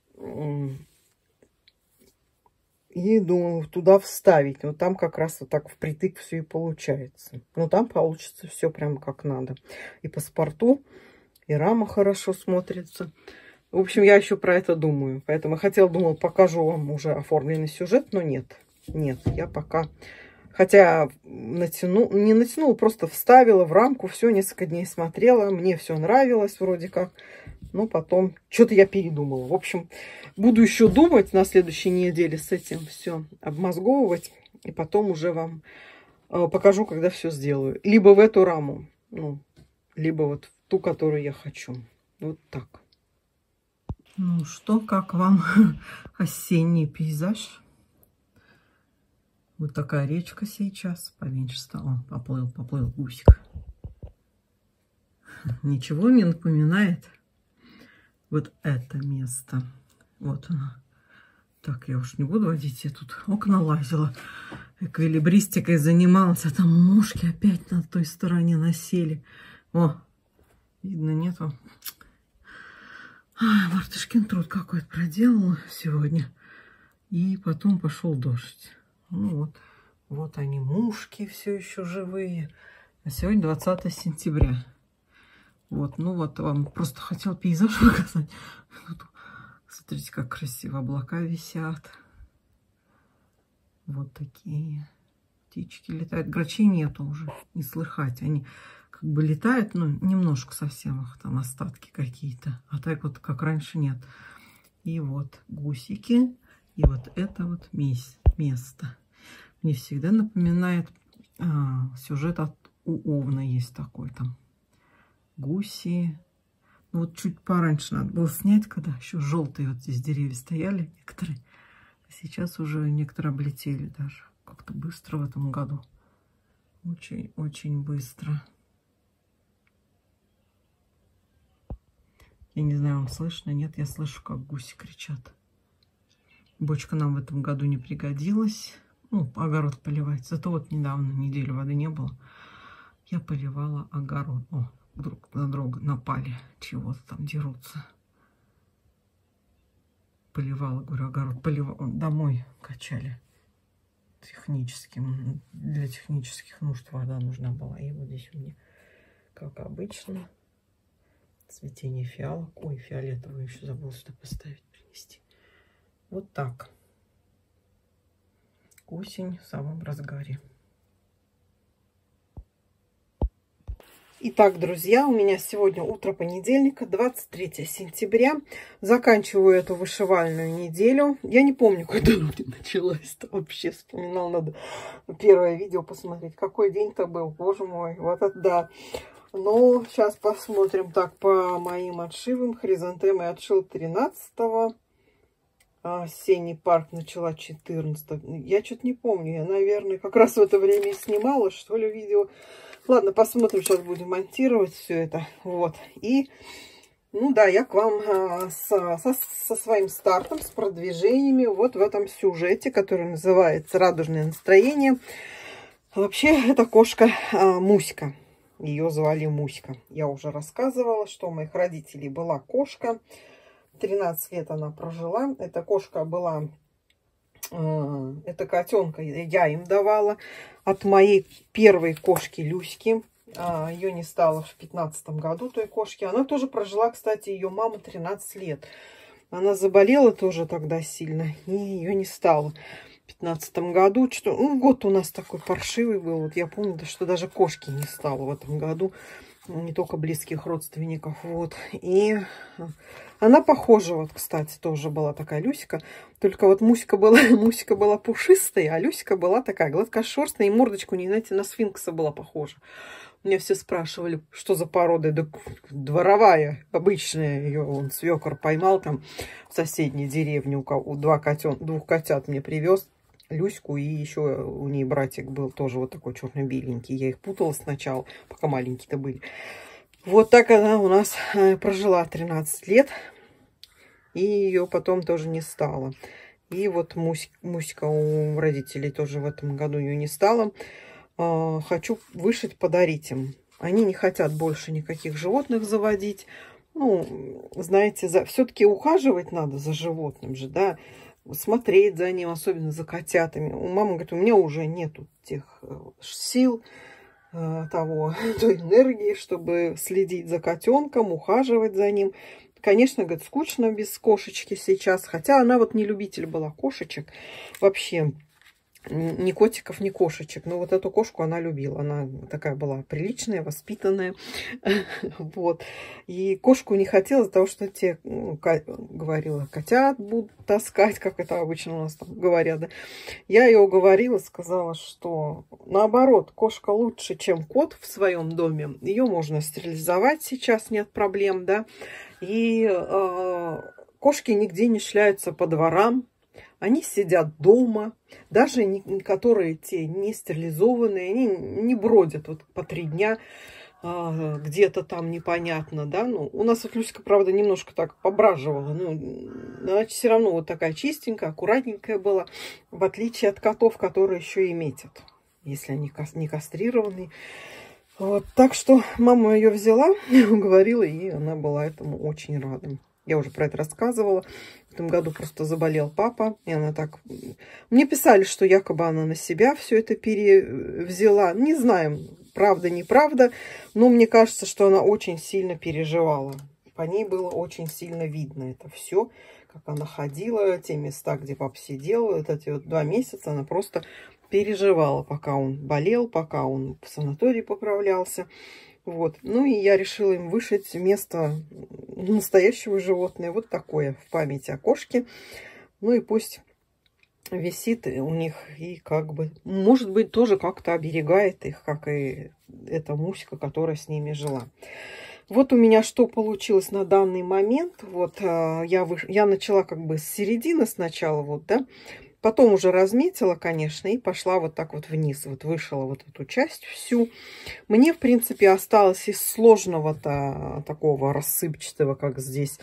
И думаю, туда вставить. Но там как раз вот так впритык все и получается. Но там получится все прям как надо. И паспорту, и рама хорошо смотрится. В общем, я еще про это думаю. Поэтому хотела, думала, покажу вам уже оформленный сюжет, но нет. Нет, я пока... Хотя натяну, не натянула, просто вставила в рамку, все, несколько дней смотрела. Мне все нравилось вроде как. Но потом что-то я передумала. В общем, буду еще думать на следующей неделе с этим все обмозговывать. И потом уже вам э, покажу, когда все сделаю. Либо в эту раму, ну, либо вот в ту, которую я хочу. Вот так. Ну что, как вам осенний пейзаж? Вот такая речка сейчас. Поменьше стала. Поплыл, поплыл гусик. Ничего не напоминает вот это место. Вот оно. Так, я уж не буду водить. Я тут окна лазила. Эквилибристикой занималась. А там мушки опять на той стороне насели. О, видно, нету. Ай, Мартышкин труд какой-то проделала сегодня. И потом пошел дождь. Ну вот, вот они, мушки все еще живые. А сегодня двадцатое сентября. Вот, ну вот вам просто хотел пейзаж показать. Смотрите, как красиво облака висят. Вот такие птички летают. Грачей нету уже, не слыхать. Они как бы летают, но немножко совсем их там остатки какие-то. А так вот, как раньше, нет. И вот гусики. И вот это вот место. Мне всегда напоминает а, сюжет от у Овна есть такой там. Гуси. Ну, вот чуть пораньше надо было снять, когда еще желтые вот здесь деревья стояли некоторые. А сейчас уже некоторые облетели даже. Как-то быстро в этом году. Очень-очень быстро. Я не знаю, вам слышно? Нет, я слышу, как гуси кричат. Бочка нам в этом году не пригодилась. Ну, огород поливать. Зато вот недавно, неделю воды не было. Я поливала огород. О, друг на друга напали. Чего-то там дерутся. Поливала, говорю, огород. Поливала. Домой качали. Техническим. Для технических нужд вода нужна была. И вот здесь у меня, как обычно, цветение фиалок. Ой, фиолетовую еще забыла сюда поставить, принести. Вот так. Осень в самом разгаре. Итак, друзья, у меня сегодня утро понедельника, двадцать третье сентября. Заканчиваю эту вышивальную неделю. Я не помню, когда она началась-то вообще. Вспоминал, надо первое видео посмотреть. Какой день-то был, боже мой. Вот это да. Но сейчас посмотрим так по моим отшивам. Хризантемы отшил тринадцатого. Осенний парк начала четырнадцатого. Я что-то не помню. Я, наверное, как раз в это время и снимала, что ли, видео. Ладно, посмотрим. Сейчас будем монтировать все это. Вот. И, ну да, я к вам а, со, со, со своим стартом, с продвижениями вот в этом сюжете, который называется «Радужное настроение». Вообще, это кошка а, Муська. Ее звали Муська. Я уже рассказывала, что у моих родителей была кошка. тринадцать лет она прожила. Эта кошка была, э, это котенка я им давала от моей первой кошки Люськи. А, ее не стало в пятнадцатом году, той кошки. Она тоже прожила, кстати, ее мама тринадцать лет. Она заболела тоже тогда сильно, и ее не стало. пятнадцатом году. Что, ну, год у нас такой паршивый был. Вот я помню, да, что даже кошки не стало в этом году. Не только близких родственников. Вот. И она похожа, вот, кстати, тоже была такая Люська. Только вот Муська была, Муська была пушистая, а Люська была такая гладкошерстная. И мордочка у нее, знаете, на сфинкса была похожа. Меня все спрашивали, что за порода. Да дворовая, обычная. Ее он свекор поймал там в соседней деревне. У, кого, у два котен, двух котят мне привез. Люську, и еще у нее братик был тоже вот такой черно-беленький. Я их путала сначала, пока маленькие-то были. Вот так она у нас прожила тринадцать лет. И ее потом тоже не стало. И вот Мусь, Муська у родителей тоже в этом году ее не стало. Хочу вышить, подарить им. Они не хотят больше никаких животных заводить. Ну, знаете, за... все-таки ухаживать надо за животным же, да. Смотреть за ним, особенно за котятами. У мамы говорит, у меня уже нету тех сил, того, той энергии, чтобы следить за котенком, ухаживать за ним. Конечно, говорит, скучно без кошечки сейчас. Хотя она вот не любитель была кошечек. Вообще ни котиков, ни кошечек. Но вот эту кошку она любила. Она такая была приличная, воспитанная. Вот. И кошку не хотела из-за того, что те, ну, говорила, котят будут таскать, как это обычно у нас там говорят. Да? Я ее уговорила, сказала, что наоборот, кошка лучше, чем кот в своем доме. Ее можно стерилизовать сейчас, нет проблем, да. И э, кошки нигде не шляются по дворам. Они сидят дома, даже не, которые те не стерилизованные, они не бродят вот по три дня а, где-то там непонятно, да. Ну, у нас вот Люська, правда, немножко так пображивала, ну, она все равно вот такая чистенькая, аккуратненькая была, в отличие от котов, которые еще и метят, если они не кастрированные. Вот, так что мама ее взяла, уговорила, и она была этому очень рада. Я уже про это рассказывала. В этом году просто заболел папа, и она так... Мне писали, что якобы она на себя все это перевзяла. Не знаем, правда, неправда, но мне кажется, что она очень сильно переживала. По ней было очень сильно видно это все, как она ходила, те места, где папа сидел. Вот эти вот два месяца она просто переживала, пока он болел, пока он в санатории поправлялся. Вот. Ну и я решила им вышить вместо настоящего животного вот такое в память о кошке. Ну и пусть висит у них и как бы, может быть, тоже как-то оберегает их, как и эта Муська, которая с ними жила. Вот у меня что получилось на данный момент. Вот я, выш... я начала как бы с середины сначала, вот, да. Потом уже разметила, конечно, и пошла вот так вот вниз. Вот вышила вот эту часть всю. Мне, в принципе, осталось из сложного-то такого рассыпчатого, как здесь,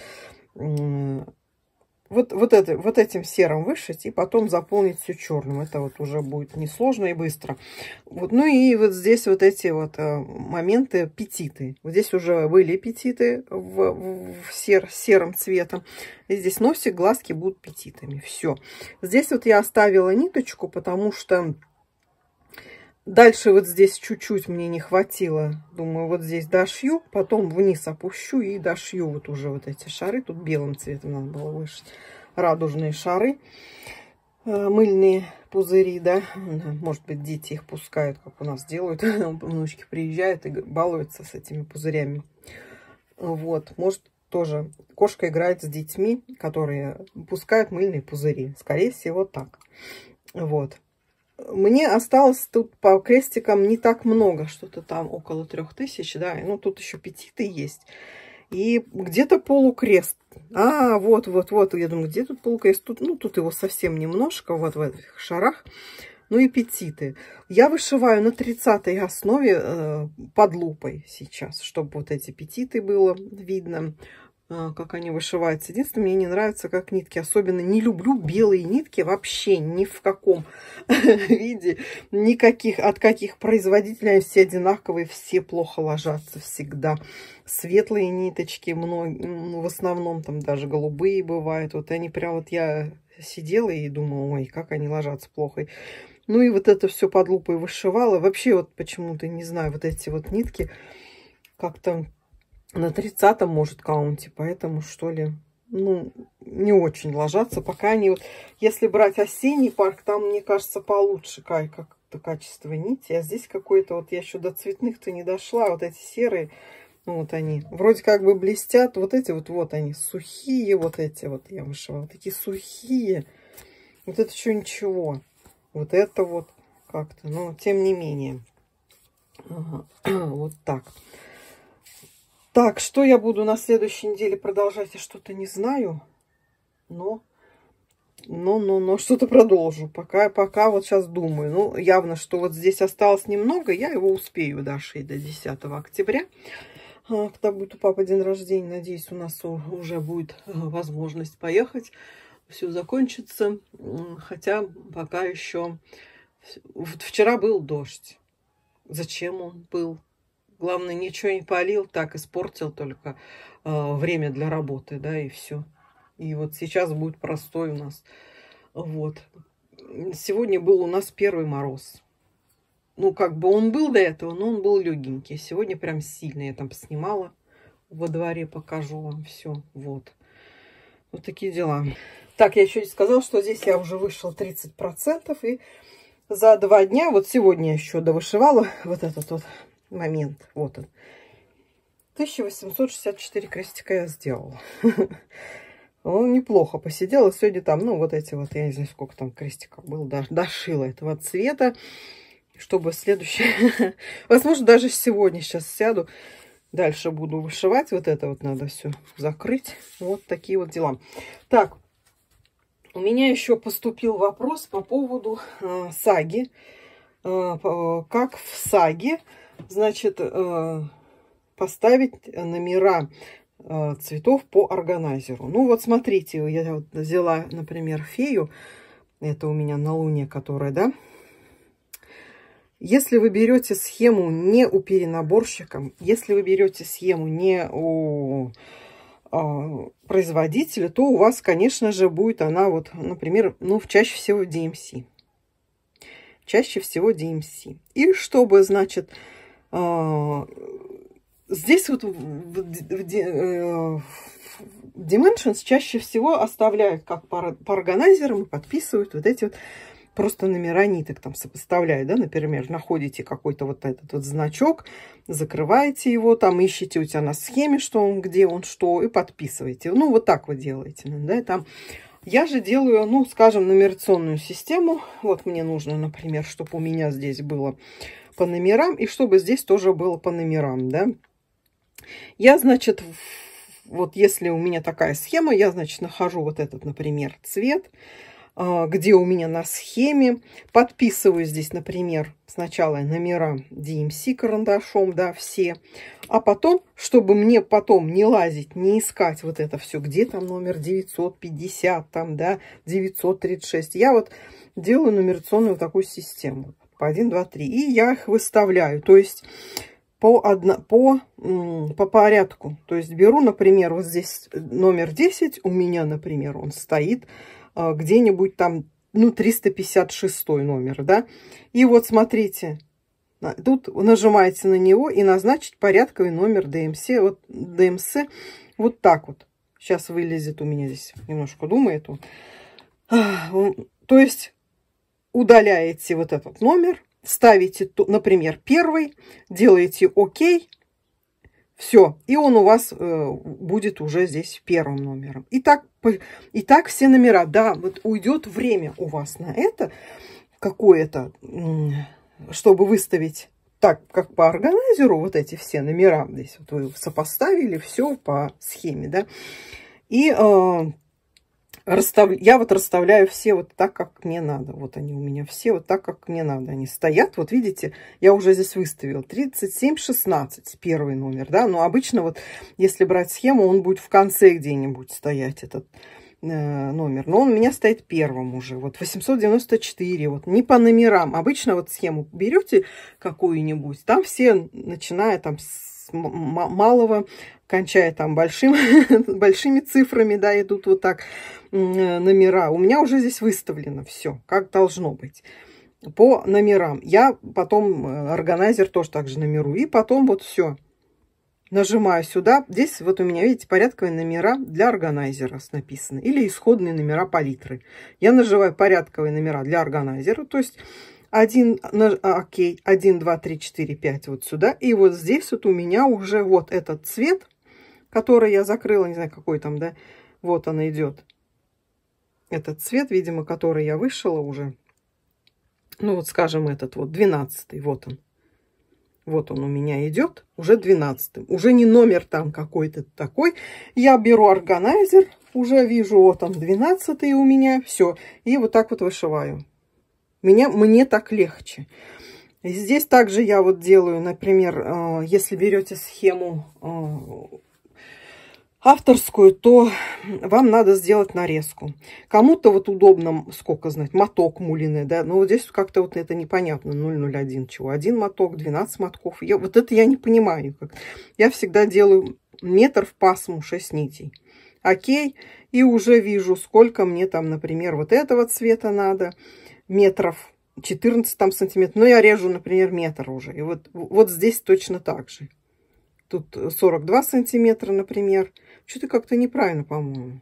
вот, вот, это, вот этим серым вышить и потом заполнить все черным. Это вот уже будет несложно и быстро. Вот, ну и вот здесь вот эти вот моменты петиты. Вот здесь уже были петиты в, в сер, серым цветом. И здесь носик, глазки будут петитами. Все. Здесь вот я оставила ниточку, потому что дальше вот здесь чуть-чуть мне не хватило. Думаю, вот здесь дошью, потом вниз опущу и дошью вот уже вот эти шары. Тут белым цветом надо было вышить. Радужные шары, мыльные пузыри, да. Может быть, дети их пускают, как у нас делают. Внучки приезжают и балуются с этими пузырями. Вот, может, тоже кошка играет с детьми, которые пускают мыльные пузыри. Скорее всего, так. Вот. Мне осталось тут по крестикам не так много, что-то там около трех тысяч, да, ну тут еще петиты есть. И где-то полукрест. А, вот, вот, вот, я думаю, где тут полукрест? Тут, ну, тут его совсем немножко, вот в этих шарах. Ну и петиты. Я вышиваю на тридцатой основе э, под лупой сейчас, чтобы вот эти петиты было видно, э, как они вышиваются. Единственное, мне не нравится, как нитки. Особенно не люблю белые нитки вообще ни в каком виде. Никаких, от каких производителей они все одинаковые, все плохо ложатся всегда. Светлые ниточки, много, в основном там даже голубые бывают. Вот они прям вот я сидела и думала, ой, как они ложатся плохо. Ну и вот это все под лупой вышивала. Вообще вот почему-то, не знаю, вот эти вот нитки как-то на тридцатом, может, каунте. Поэтому, что ли, ну, не очень ложатся. Пока они вот, если брать осенний парк, там, мне кажется, получше как-то качество нити. А здесь какой-то, вот я еще до цветных-то не дошла. Вот эти серые, ну, вот они вроде как бы блестят. Вот эти вот, вот они сухие, вот эти вот я вышивала. Такие сухие. Вот это еще ничего. Вот это вот как-то, но тем не менее. Ага. Вот так. Так, что я буду на следующей неделе продолжать, я что-то не знаю. Но, но, но, но что-то продолжу. Пока, пока вот сейчас думаю. Ну, явно, что вот здесь осталось немного. Я его успею дошить до десятого октября. Когда будет у папы день рождения. Надеюсь, у нас уже будет возможность поехать. Все закончится. Хотя пока еще... Вчера был дождь. Зачем он был? Главное, ничего не полил, так испортил только э, время для работы, да, и все. И вот сейчас будет простой у нас. Вот. Сегодня был у нас первый мороз. Ну, как бы он был до этого, но он был легенький. Сегодня прям сильно я там снимала во дворе, покажу вам все. Вот. Вот такие дела. Так, я еще не сказала, что здесь я уже вышла тридцать процентов. И за два дня, вот сегодня я еще довышивала вот этот вот момент. Вот он. тысяча восемьсот шестьдесят четыре крестика я сделала. Он неплохо посидел. Сегодня там, ну, вот эти вот, я не знаю, сколько там крестиков было, дошила этого цвета, чтобы следующее... Возможно, даже сегодня сейчас сяду, дальше буду вышивать. Вот это вот надо все закрыть. Вот такие вот дела. Так, у меня еще поступил вопрос по поводу э, саги. Э, как в саге, значит, э, поставить номера э, цветов по органайзеру. Ну вот смотрите, я вот взяла, например, фею. Это у меня на луне, которая, да. Если вы берете схему не у перенаборщика, если вы берете схему не у э, производителя, то у вас, конечно же, будет она вот, например, ну, чаще всего ди эм си. Чаще всего ди эм си. И чтобы, значит, э, здесь вот в, в, в, в Dimensions чаще всего оставляют как по, по органайзерам и подписывают вот эти вот просто номера ниток там сопоставляют, да, например, находите какой-то вот этот вот значок, закрываете его, там ищите у тебя на схеме, что он, где он, что, и подписываете. Ну, вот так вы делаете, да, там. Я же делаю, ну, скажем, нумерационную систему. Вот мне нужно, например, чтобы у меня здесь было по номерам, и чтобы здесь тоже было по номерам, да. Я, значит, вот если у меня такая схема, я, значит, нахожу вот этот, например, цвет, где у меня на схеме, подписываю здесь, например, сначала номера ди эм си карандашом, да, все, а потом, чтобы мне потом не лазить, не искать вот это все, где там номер девятьсот пятьдесят, там, да, девятьсот тридцать шесть, я вот делаю нумерационную вот такую систему, по один, два, три, и я их выставляю, то есть по, одно, по, по порядку, то есть беру, например, вот здесь номер десять, у меня, например, он стоит где-нибудь там, ну, триста пятьдесят шестой номер, да. И вот смотрите, тут нажимаете на него и назначить порядковый номер ди эм си. Вот ди эм си вот так вот. Сейчас вылезет у меня здесь, немножко думает он. То есть удаляете вот этот номер, ставите, например, первый, делаете ОК. Все, и он у вас э, будет уже здесь первым номером. И так, и так все номера. Да, вот уйдет время у вас на это какое-то, чтобы выставить так, как по органайзеру, вот эти все номера. Здесь вот вы сопоставили все по схеме, да. И э, расстав... я вот расставляю все вот так, как мне надо. Вот они у меня все вот так, как мне надо. Они стоят, вот видите, я уже здесь выставила тридцать семь шестнадцать, первый номер, да. Но обычно вот, если брать схему, он будет в конце где-нибудь стоять, этот э, номер. Но он у меня стоит первым уже. Вот восемьсот девяносто четыре, вот не по номерам. Обычно вот схему берете какую-нибудь, там все, начиная там с малого, кончая там большим, большими цифрами, да, идут вот так номера. У меня уже здесь выставлено все, как должно быть. По номерам. Я потом органайзер тоже так же номерую. И потом вот все. нажимаю сюда. Здесь вот у меня, видите, порядковые номера для органайзера написано. Или исходные номера палитры. Я нажимаю порядковые номера для органайзера. То есть один, окей, один, два, три, четыре, пять вот сюда. И вот здесь вот у меня уже вот этот цвет, который я закрыла. Не знаю, какой там, да. Вот он идет. Этот цвет, видимо, который я вышила уже. Ну вот, скажем, этот вот двенадцатый. Вот он. Вот он у меня идет, уже двенадцатым. Уже не номер там какой-то такой. Я беру органайзер, уже вижу, вот он двенадцатый у меня. Все. И вот так вот вышиваю. Меня, мне так легче. И здесь также я вот делаю, например, если берете схему авторскую, то вам надо сделать нарезку. Кому-то вот удобно, сколько знать, моток мулиный, да, но вот здесь как-то вот это непонятно, ноль ноль один чего, один моток, двенадцать мотков, я, вот это я не понимаю. Как. Я всегда делаю метр в пасму, шесть нитей. Окей, и уже вижу, сколько мне там, например, вот этого цвета надо, метров четырнадцать там сантиметров, но я режу, например, метр уже, и вот, вот здесь точно так же. Тут сорок два сантиметра, например. Что-то как-то неправильно, по-моему.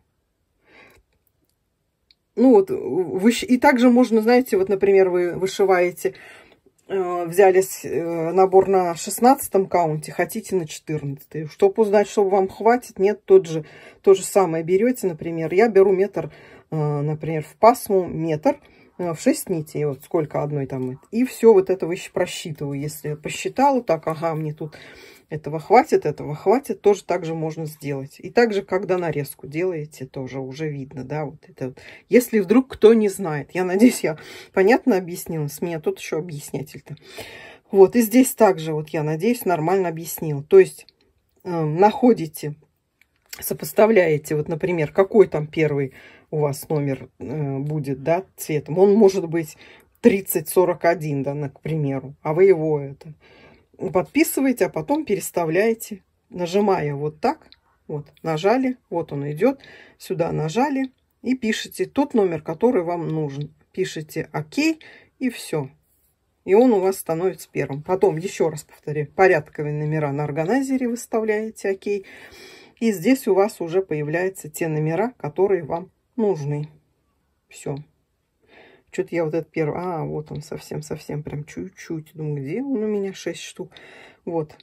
Ну вот, вы, и также можно, знаете, вот, например, вы вышиваете, э, взяли э, набор на шестнадцатом каунте, хотите на четырнадцатый. Чтобы узнать, что вам хватит, нет, тот же, то же самое берете, например. Я беру метр, э, например, в пасму метр, э, в шесть нитей, вот сколько одной там. И все вот это вы просчитываю. Если я посчитала, так, ага, мне тут... Этого хватит, этого хватит, тоже так же можно сделать. И также, когда нарезку делаете, тоже уже видно, да, вот это. Если вдруг кто не знает, я надеюсь, я понятно объяснила, с меня тут еще объяснятель-то. Вот, и здесь также, вот я надеюсь, нормально объяснила. То есть э, находите, сопоставляете, вот, например, какой там первый у вас номер э, будет, да, цветом. Он может быть тридцать сорок один, да, к примеру, а вы его это... подписываете, а потом переставляете, нажимая вот так, вот, нажали, вот он идет, сюда нажали и пишите тот номер, который вам нужен. Пишите ОК и все. И он у вас становится первым. Потом, еще раз повторяю, порядковые номера на органайзере выставляете ОК. И здесь у вас уже появляются те номера, которые вам нужны. Все. Что-то я вот этот первый... А, вот он совсем-совсем, прям чуть-чуть. Думаю, где он у меня? шесть штук. Вот.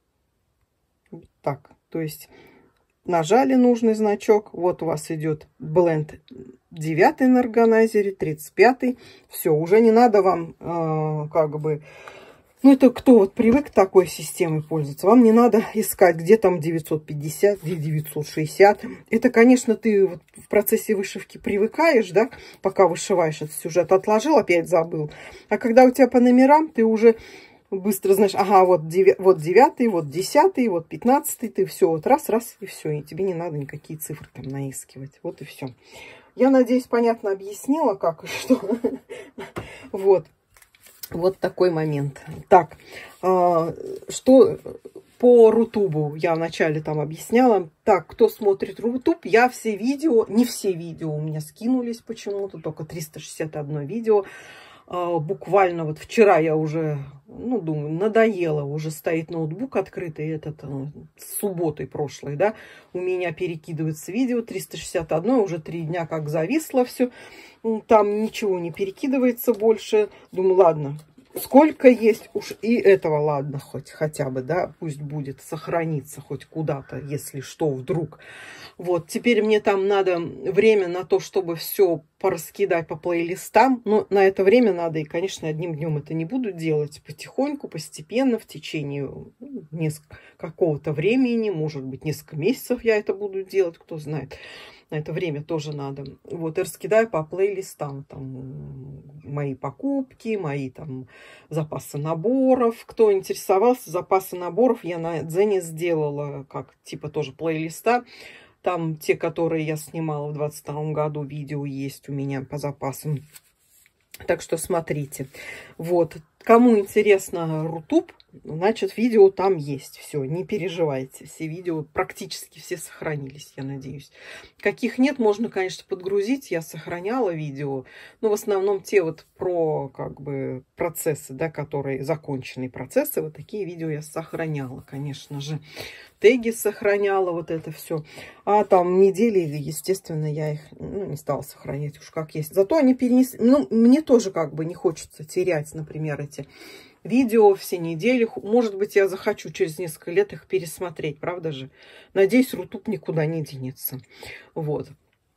Вот так. То есть нажали нужный значок. Вот у вас идет бленд девятый на органайзере, тридцать пятый. Все, уже не надо вам э, как бы... Ну, это кто вот привык такой системой пользоваться, вам не надо искать, где там девятьсот пятьдесят, где девятьсот шестьдесят. Это, конечно, ты вот в процессе вышивки привыкаешь, да, пока вышиваешь этот сюжет, отложил, опять забыл. А когда у тебя по номерам, ты уже быстро знаешь, ага, вот, девятый, вот девятый, вот десятый, вот пятнадцатый, ты все, вот раз, раз, и все, и тебе не надо никакие цифры там наискивать. Вот и все. Я надеюсь, понятно объяснила, как и что. Вот. Вот такой момент. Так, э, что по Рутубу я вначале там объясняла. Так, кто смотрит Рутуб, я все видео, не все видео у меня скинулись почему-то, только триста шестьдесят одно видео. Э, буквально вот вчера я уже, ну, думаю, надоело, уже стоит ноутбук открытый, этот, э, с субботой прошлой, да, у меня перекидывается видео, триста шестьдесят одно, уже три дня как зависло все. Там ничего не перекидывается больше. Думаю, ладно, сколько есть, уж и этого, ладно, хоть хотя бы, да, пусть будет, сохраниться хоть куда-то, если что, вдруг. Вот, теперь мне там надо время на то, чтобы все пораскидать по плейлистам. Но на это время надо, и, конечно, одним днем это не буду делать. Потихоньку, постепенно, в течение несколько, какого-то времени, может быть, несколько месяцев я это буду делать, кто знает. На это время тоже надо. Вот, и раскидаю по плейлистам. Там мои покупки, мои там запасы наборов. Кто интересовался, запасы наборов я на Дзене сделала, как типа тоже плейлиста. Там те, которые я снимала в двадцать втором году, видео есть у меня по запасам. Так что смотрите. Вот. Кому интересно Рутуб, значит, видео там есть. Все, не переживайте. Все видео практически все сохранились, я надеюсь. Каких нет, можно, конечно, подгрузить. Я сохраняла видео. Но в основном те вот про, как бы, процессы, да, которые законченные процессы. Вот такие видео я сохраняла, конечно же. Теги сохраняла, вот это все. А там недели, естественно, я их, ну, не стала сохранять уж как есть. Зато они перенесли. Ну, мне тоже как бы не хочется терять, например, эти видео все недели. Может быть, я захочу через несколько лет их пересмотреть, правда же? Надеюсь, Рутуб никуда не денется. Вот.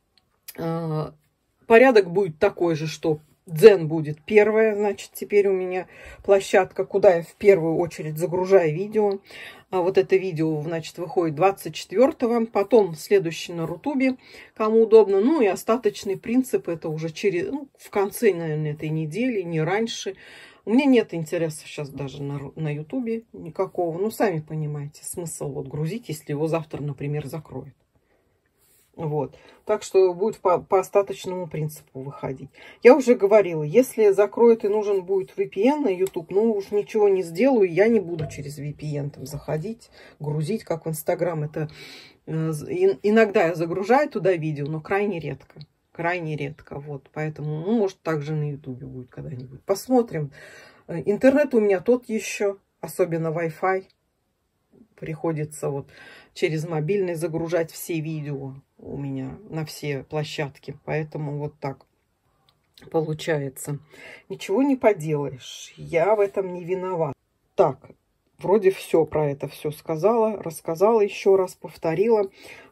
Порядок будет такой же, что Дзен будет первая, значит, теперь у меня площадка, куда я в первую очередь загружаю видео. А вот это видео, значит, выходит двадцать четвёртого, потом следующий на Рутубе, кому удобно. Ну и остаточный принцип, это уже через, ну, в конце, наверное, этой недели, не раньше. У меня нет интереса сейчас даже на, на Ютубе никакого. Ну, сами понимаете, смысл вот грузить, если его завтра, например, закроют. Вот. Так что будет по, по остаточному принципу выходить. Я уже говорила, если закроют и нужен будет ви пи эн на YouTube, ну уж ничего не сделаю, я не буду через ви пи эн там заходить, грузить, как в Инстаграм. Это э, иногда я загружаю туда видео, но крайне редко. Крайне редко. Вот. Поэтому, ну, может, также на YouTube будет когда-нибудь. Посмотрим. Интернет у меня тот еще, особенно Wi-Fi. Приходится вот через мобильный загружать все видео у меня на все площадки. Поэтому вот так получается. Ничего не поделаешь. Я в этом не виноват. Так, вроде все про это все сказала. Рассказала еще раз, повторила.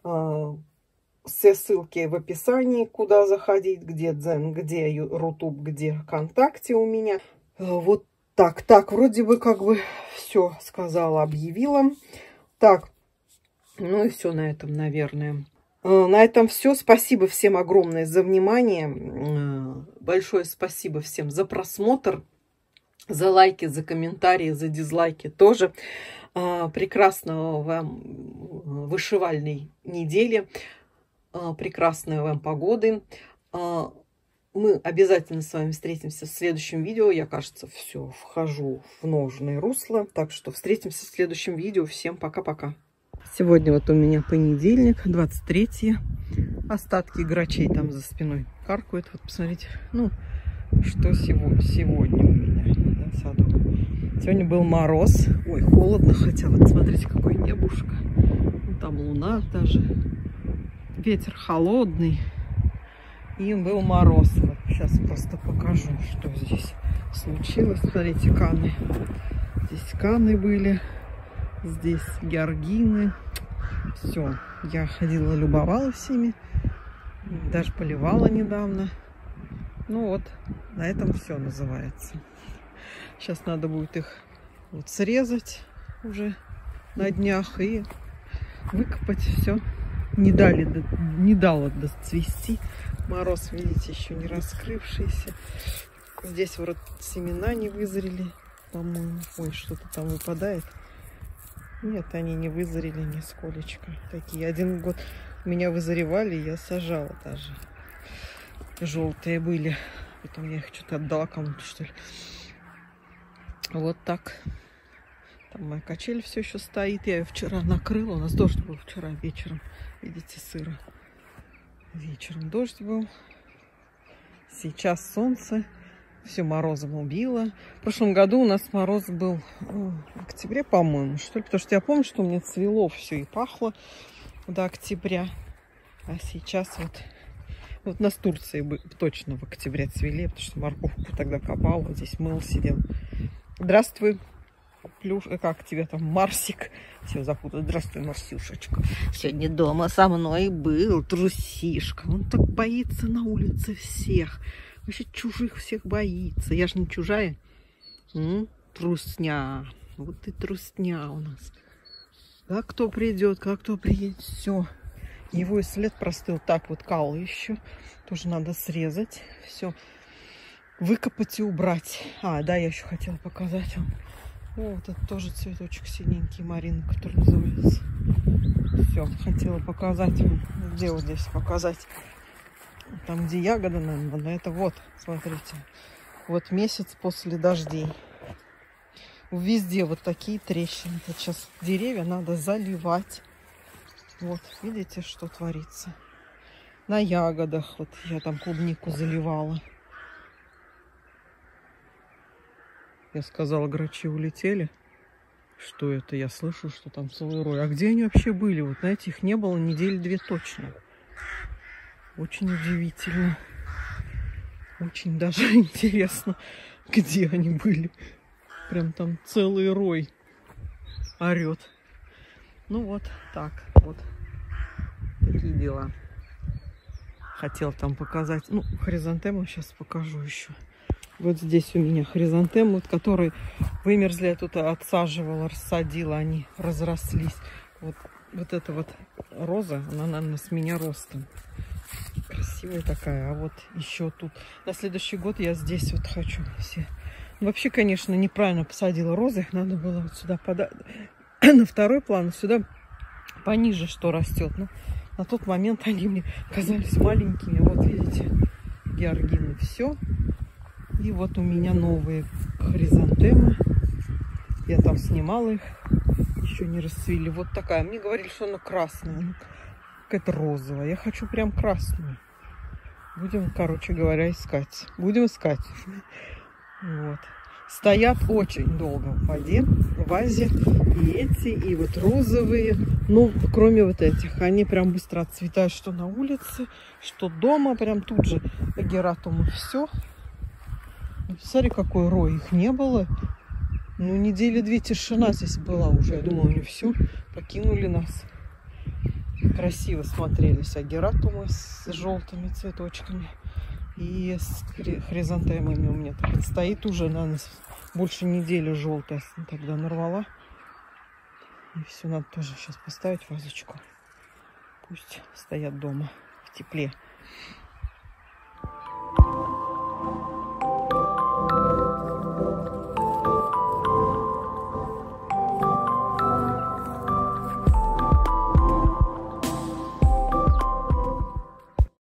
Все ссылки в описании, куда заходить, где Дзен, где Рутуб, где ВКонтакте у меня. Вот так, так, вроде бы как бы все сказала, объявила. Так, ну и все на этом, наверное. На этом все. Спасибо всем огромное за внимание. Большое спасибо всем за просмотр, за лайки, за комментарии, за дизлайки тоже. Прекрасного вам вышивальной недели. Прекрасной вам погоды. Мы обязательно с вами встретимся в следующем видео. Я, кажется, все вхожу в нужное русло. Так что встретимся в следующем видео. Всем пока-пока. Сегодня вот у меня понедельник, двадцать третье. Остатки грачей там за спиной каркают. Вот посмотрите, ну, что сегодня, сегодня у меня на саду. Сегодня был мороз. Ой, холодно, хотя вот смотрите, какое небушка. Там луна даже. Ветер холодный. И был мороз. Вот сейчас просто покажу, что здесь случилось. Смотрите, каны. Здесь каны были. Здесь георгины. Все. Я ходила, любовалась всеми. Даже поливала недавно. Ну вот, на этом все называется. Сейчас надо будет их вот срезать уже на днях и выкопать все. Не дали, не дало доцвести. Мороз, видите, еще не раскрывшийся. Здесь вот семена не вызрели, по-моему. Ой, что-то там выпадает. Нет, они не вызрели нисколечко. Такие. Один год меня вызревали, я сажала даже. Желтые были. Потом я их что-то отдала кому-то, что ли. Вот так. Там моя качель все еще стоит. Я ее вчера накрыла. У нас дождь был вчера вечером. Видите, сыро. Вечером дождь был. Сейчас солнце. Все морозом убило. В прошлом году у нас мороз был в октябре, по-моему, что ли. Потому что я помню, что у меня цвело все и пахло до октября. А сейчас вот... Вот у нас в Турции точно в октябре цвели, потому что морковку тогда копала. Здесь мыл, сидел. Здравствуй. Плюш, как тебя там, Марсик? Все запутал. Здравствуй, Марсюшечка. Сегодня дома со мной был трусишка. Он так боится на улице всех. Вообще чужих всех боится. Я же не чужая. М? Трусня. Вот и трусня у нас. Как кто придет, как кто приедет. Все. Его и след простыл. Так вот кал еще. Тоже надо срезать. Все. Выкопать и убрать. А, да, я еще хотела показать вам. О, вот это тоже цветочек синенький, Марина, который называется. Все, хотела показать вам. Где вот здесь показать? Там, где ягода, наверное, это вот, смотрите. Вот месяц после дождей. Везде вот такие трещины. Вот сейчас деревья надо заливать. Вот, видите, что творится. На ягодах. Вот я там клубнику заливала. Я сказала, грачи улетели. Что это? Я слышу, что там целый рой. А где они вообще были? Вот, знаете, их не было недели две точно. Очень удивительно. Очень даже интересно, где они были. Прям там целый рой орет. Ну вот так вот. Такие дела. Хотел там показать. Ну, хризантему сейчас покажу еще. Вот здесь у меня хризантемы, вот, которые вымерзли. Я тут отсаживала, рассадила. Они разрослись. Вот, вот эта вот роза, она, наверное, с меня ростом. Красивая такая. А вот еще тут. На следующий год я здесь вот хочу все. Вообще, конечно, неправильно посадила розы. Их надо было вот сюда подать. На второй план, сюда пониже, что растет. Но на тот момент они мне казались маленькими. Вот видите, георгины. Все. И вот у меня новые хризантемы. Я там снимала их. Еще не расцвели. Вот такая. Мне говорили, что она красная. Какая-то розовая. Я хочу прям красную. Будем, короче говоря, искать. Будем искать. Вот. Стоят очень долго в воде, в вазе. И эти, и вот розовые. Ну, кроме вот этих. Они прям быстро отцветают, что на улице, что дома. Прям тут же агератумы. Все. Смотри, какой рой. Их не было. Ну, недели две тишина здесь была уже. Я думала, они все покинули нас. Красиво смотрелись агератумы с желтыми цветочками. И с хризантемами у меня так стоит уже, наверное, больше недели желтая. Тогда нарвала. И все, надо тоже сейчас поставить вазочку. Пусть стоят дома в тепле.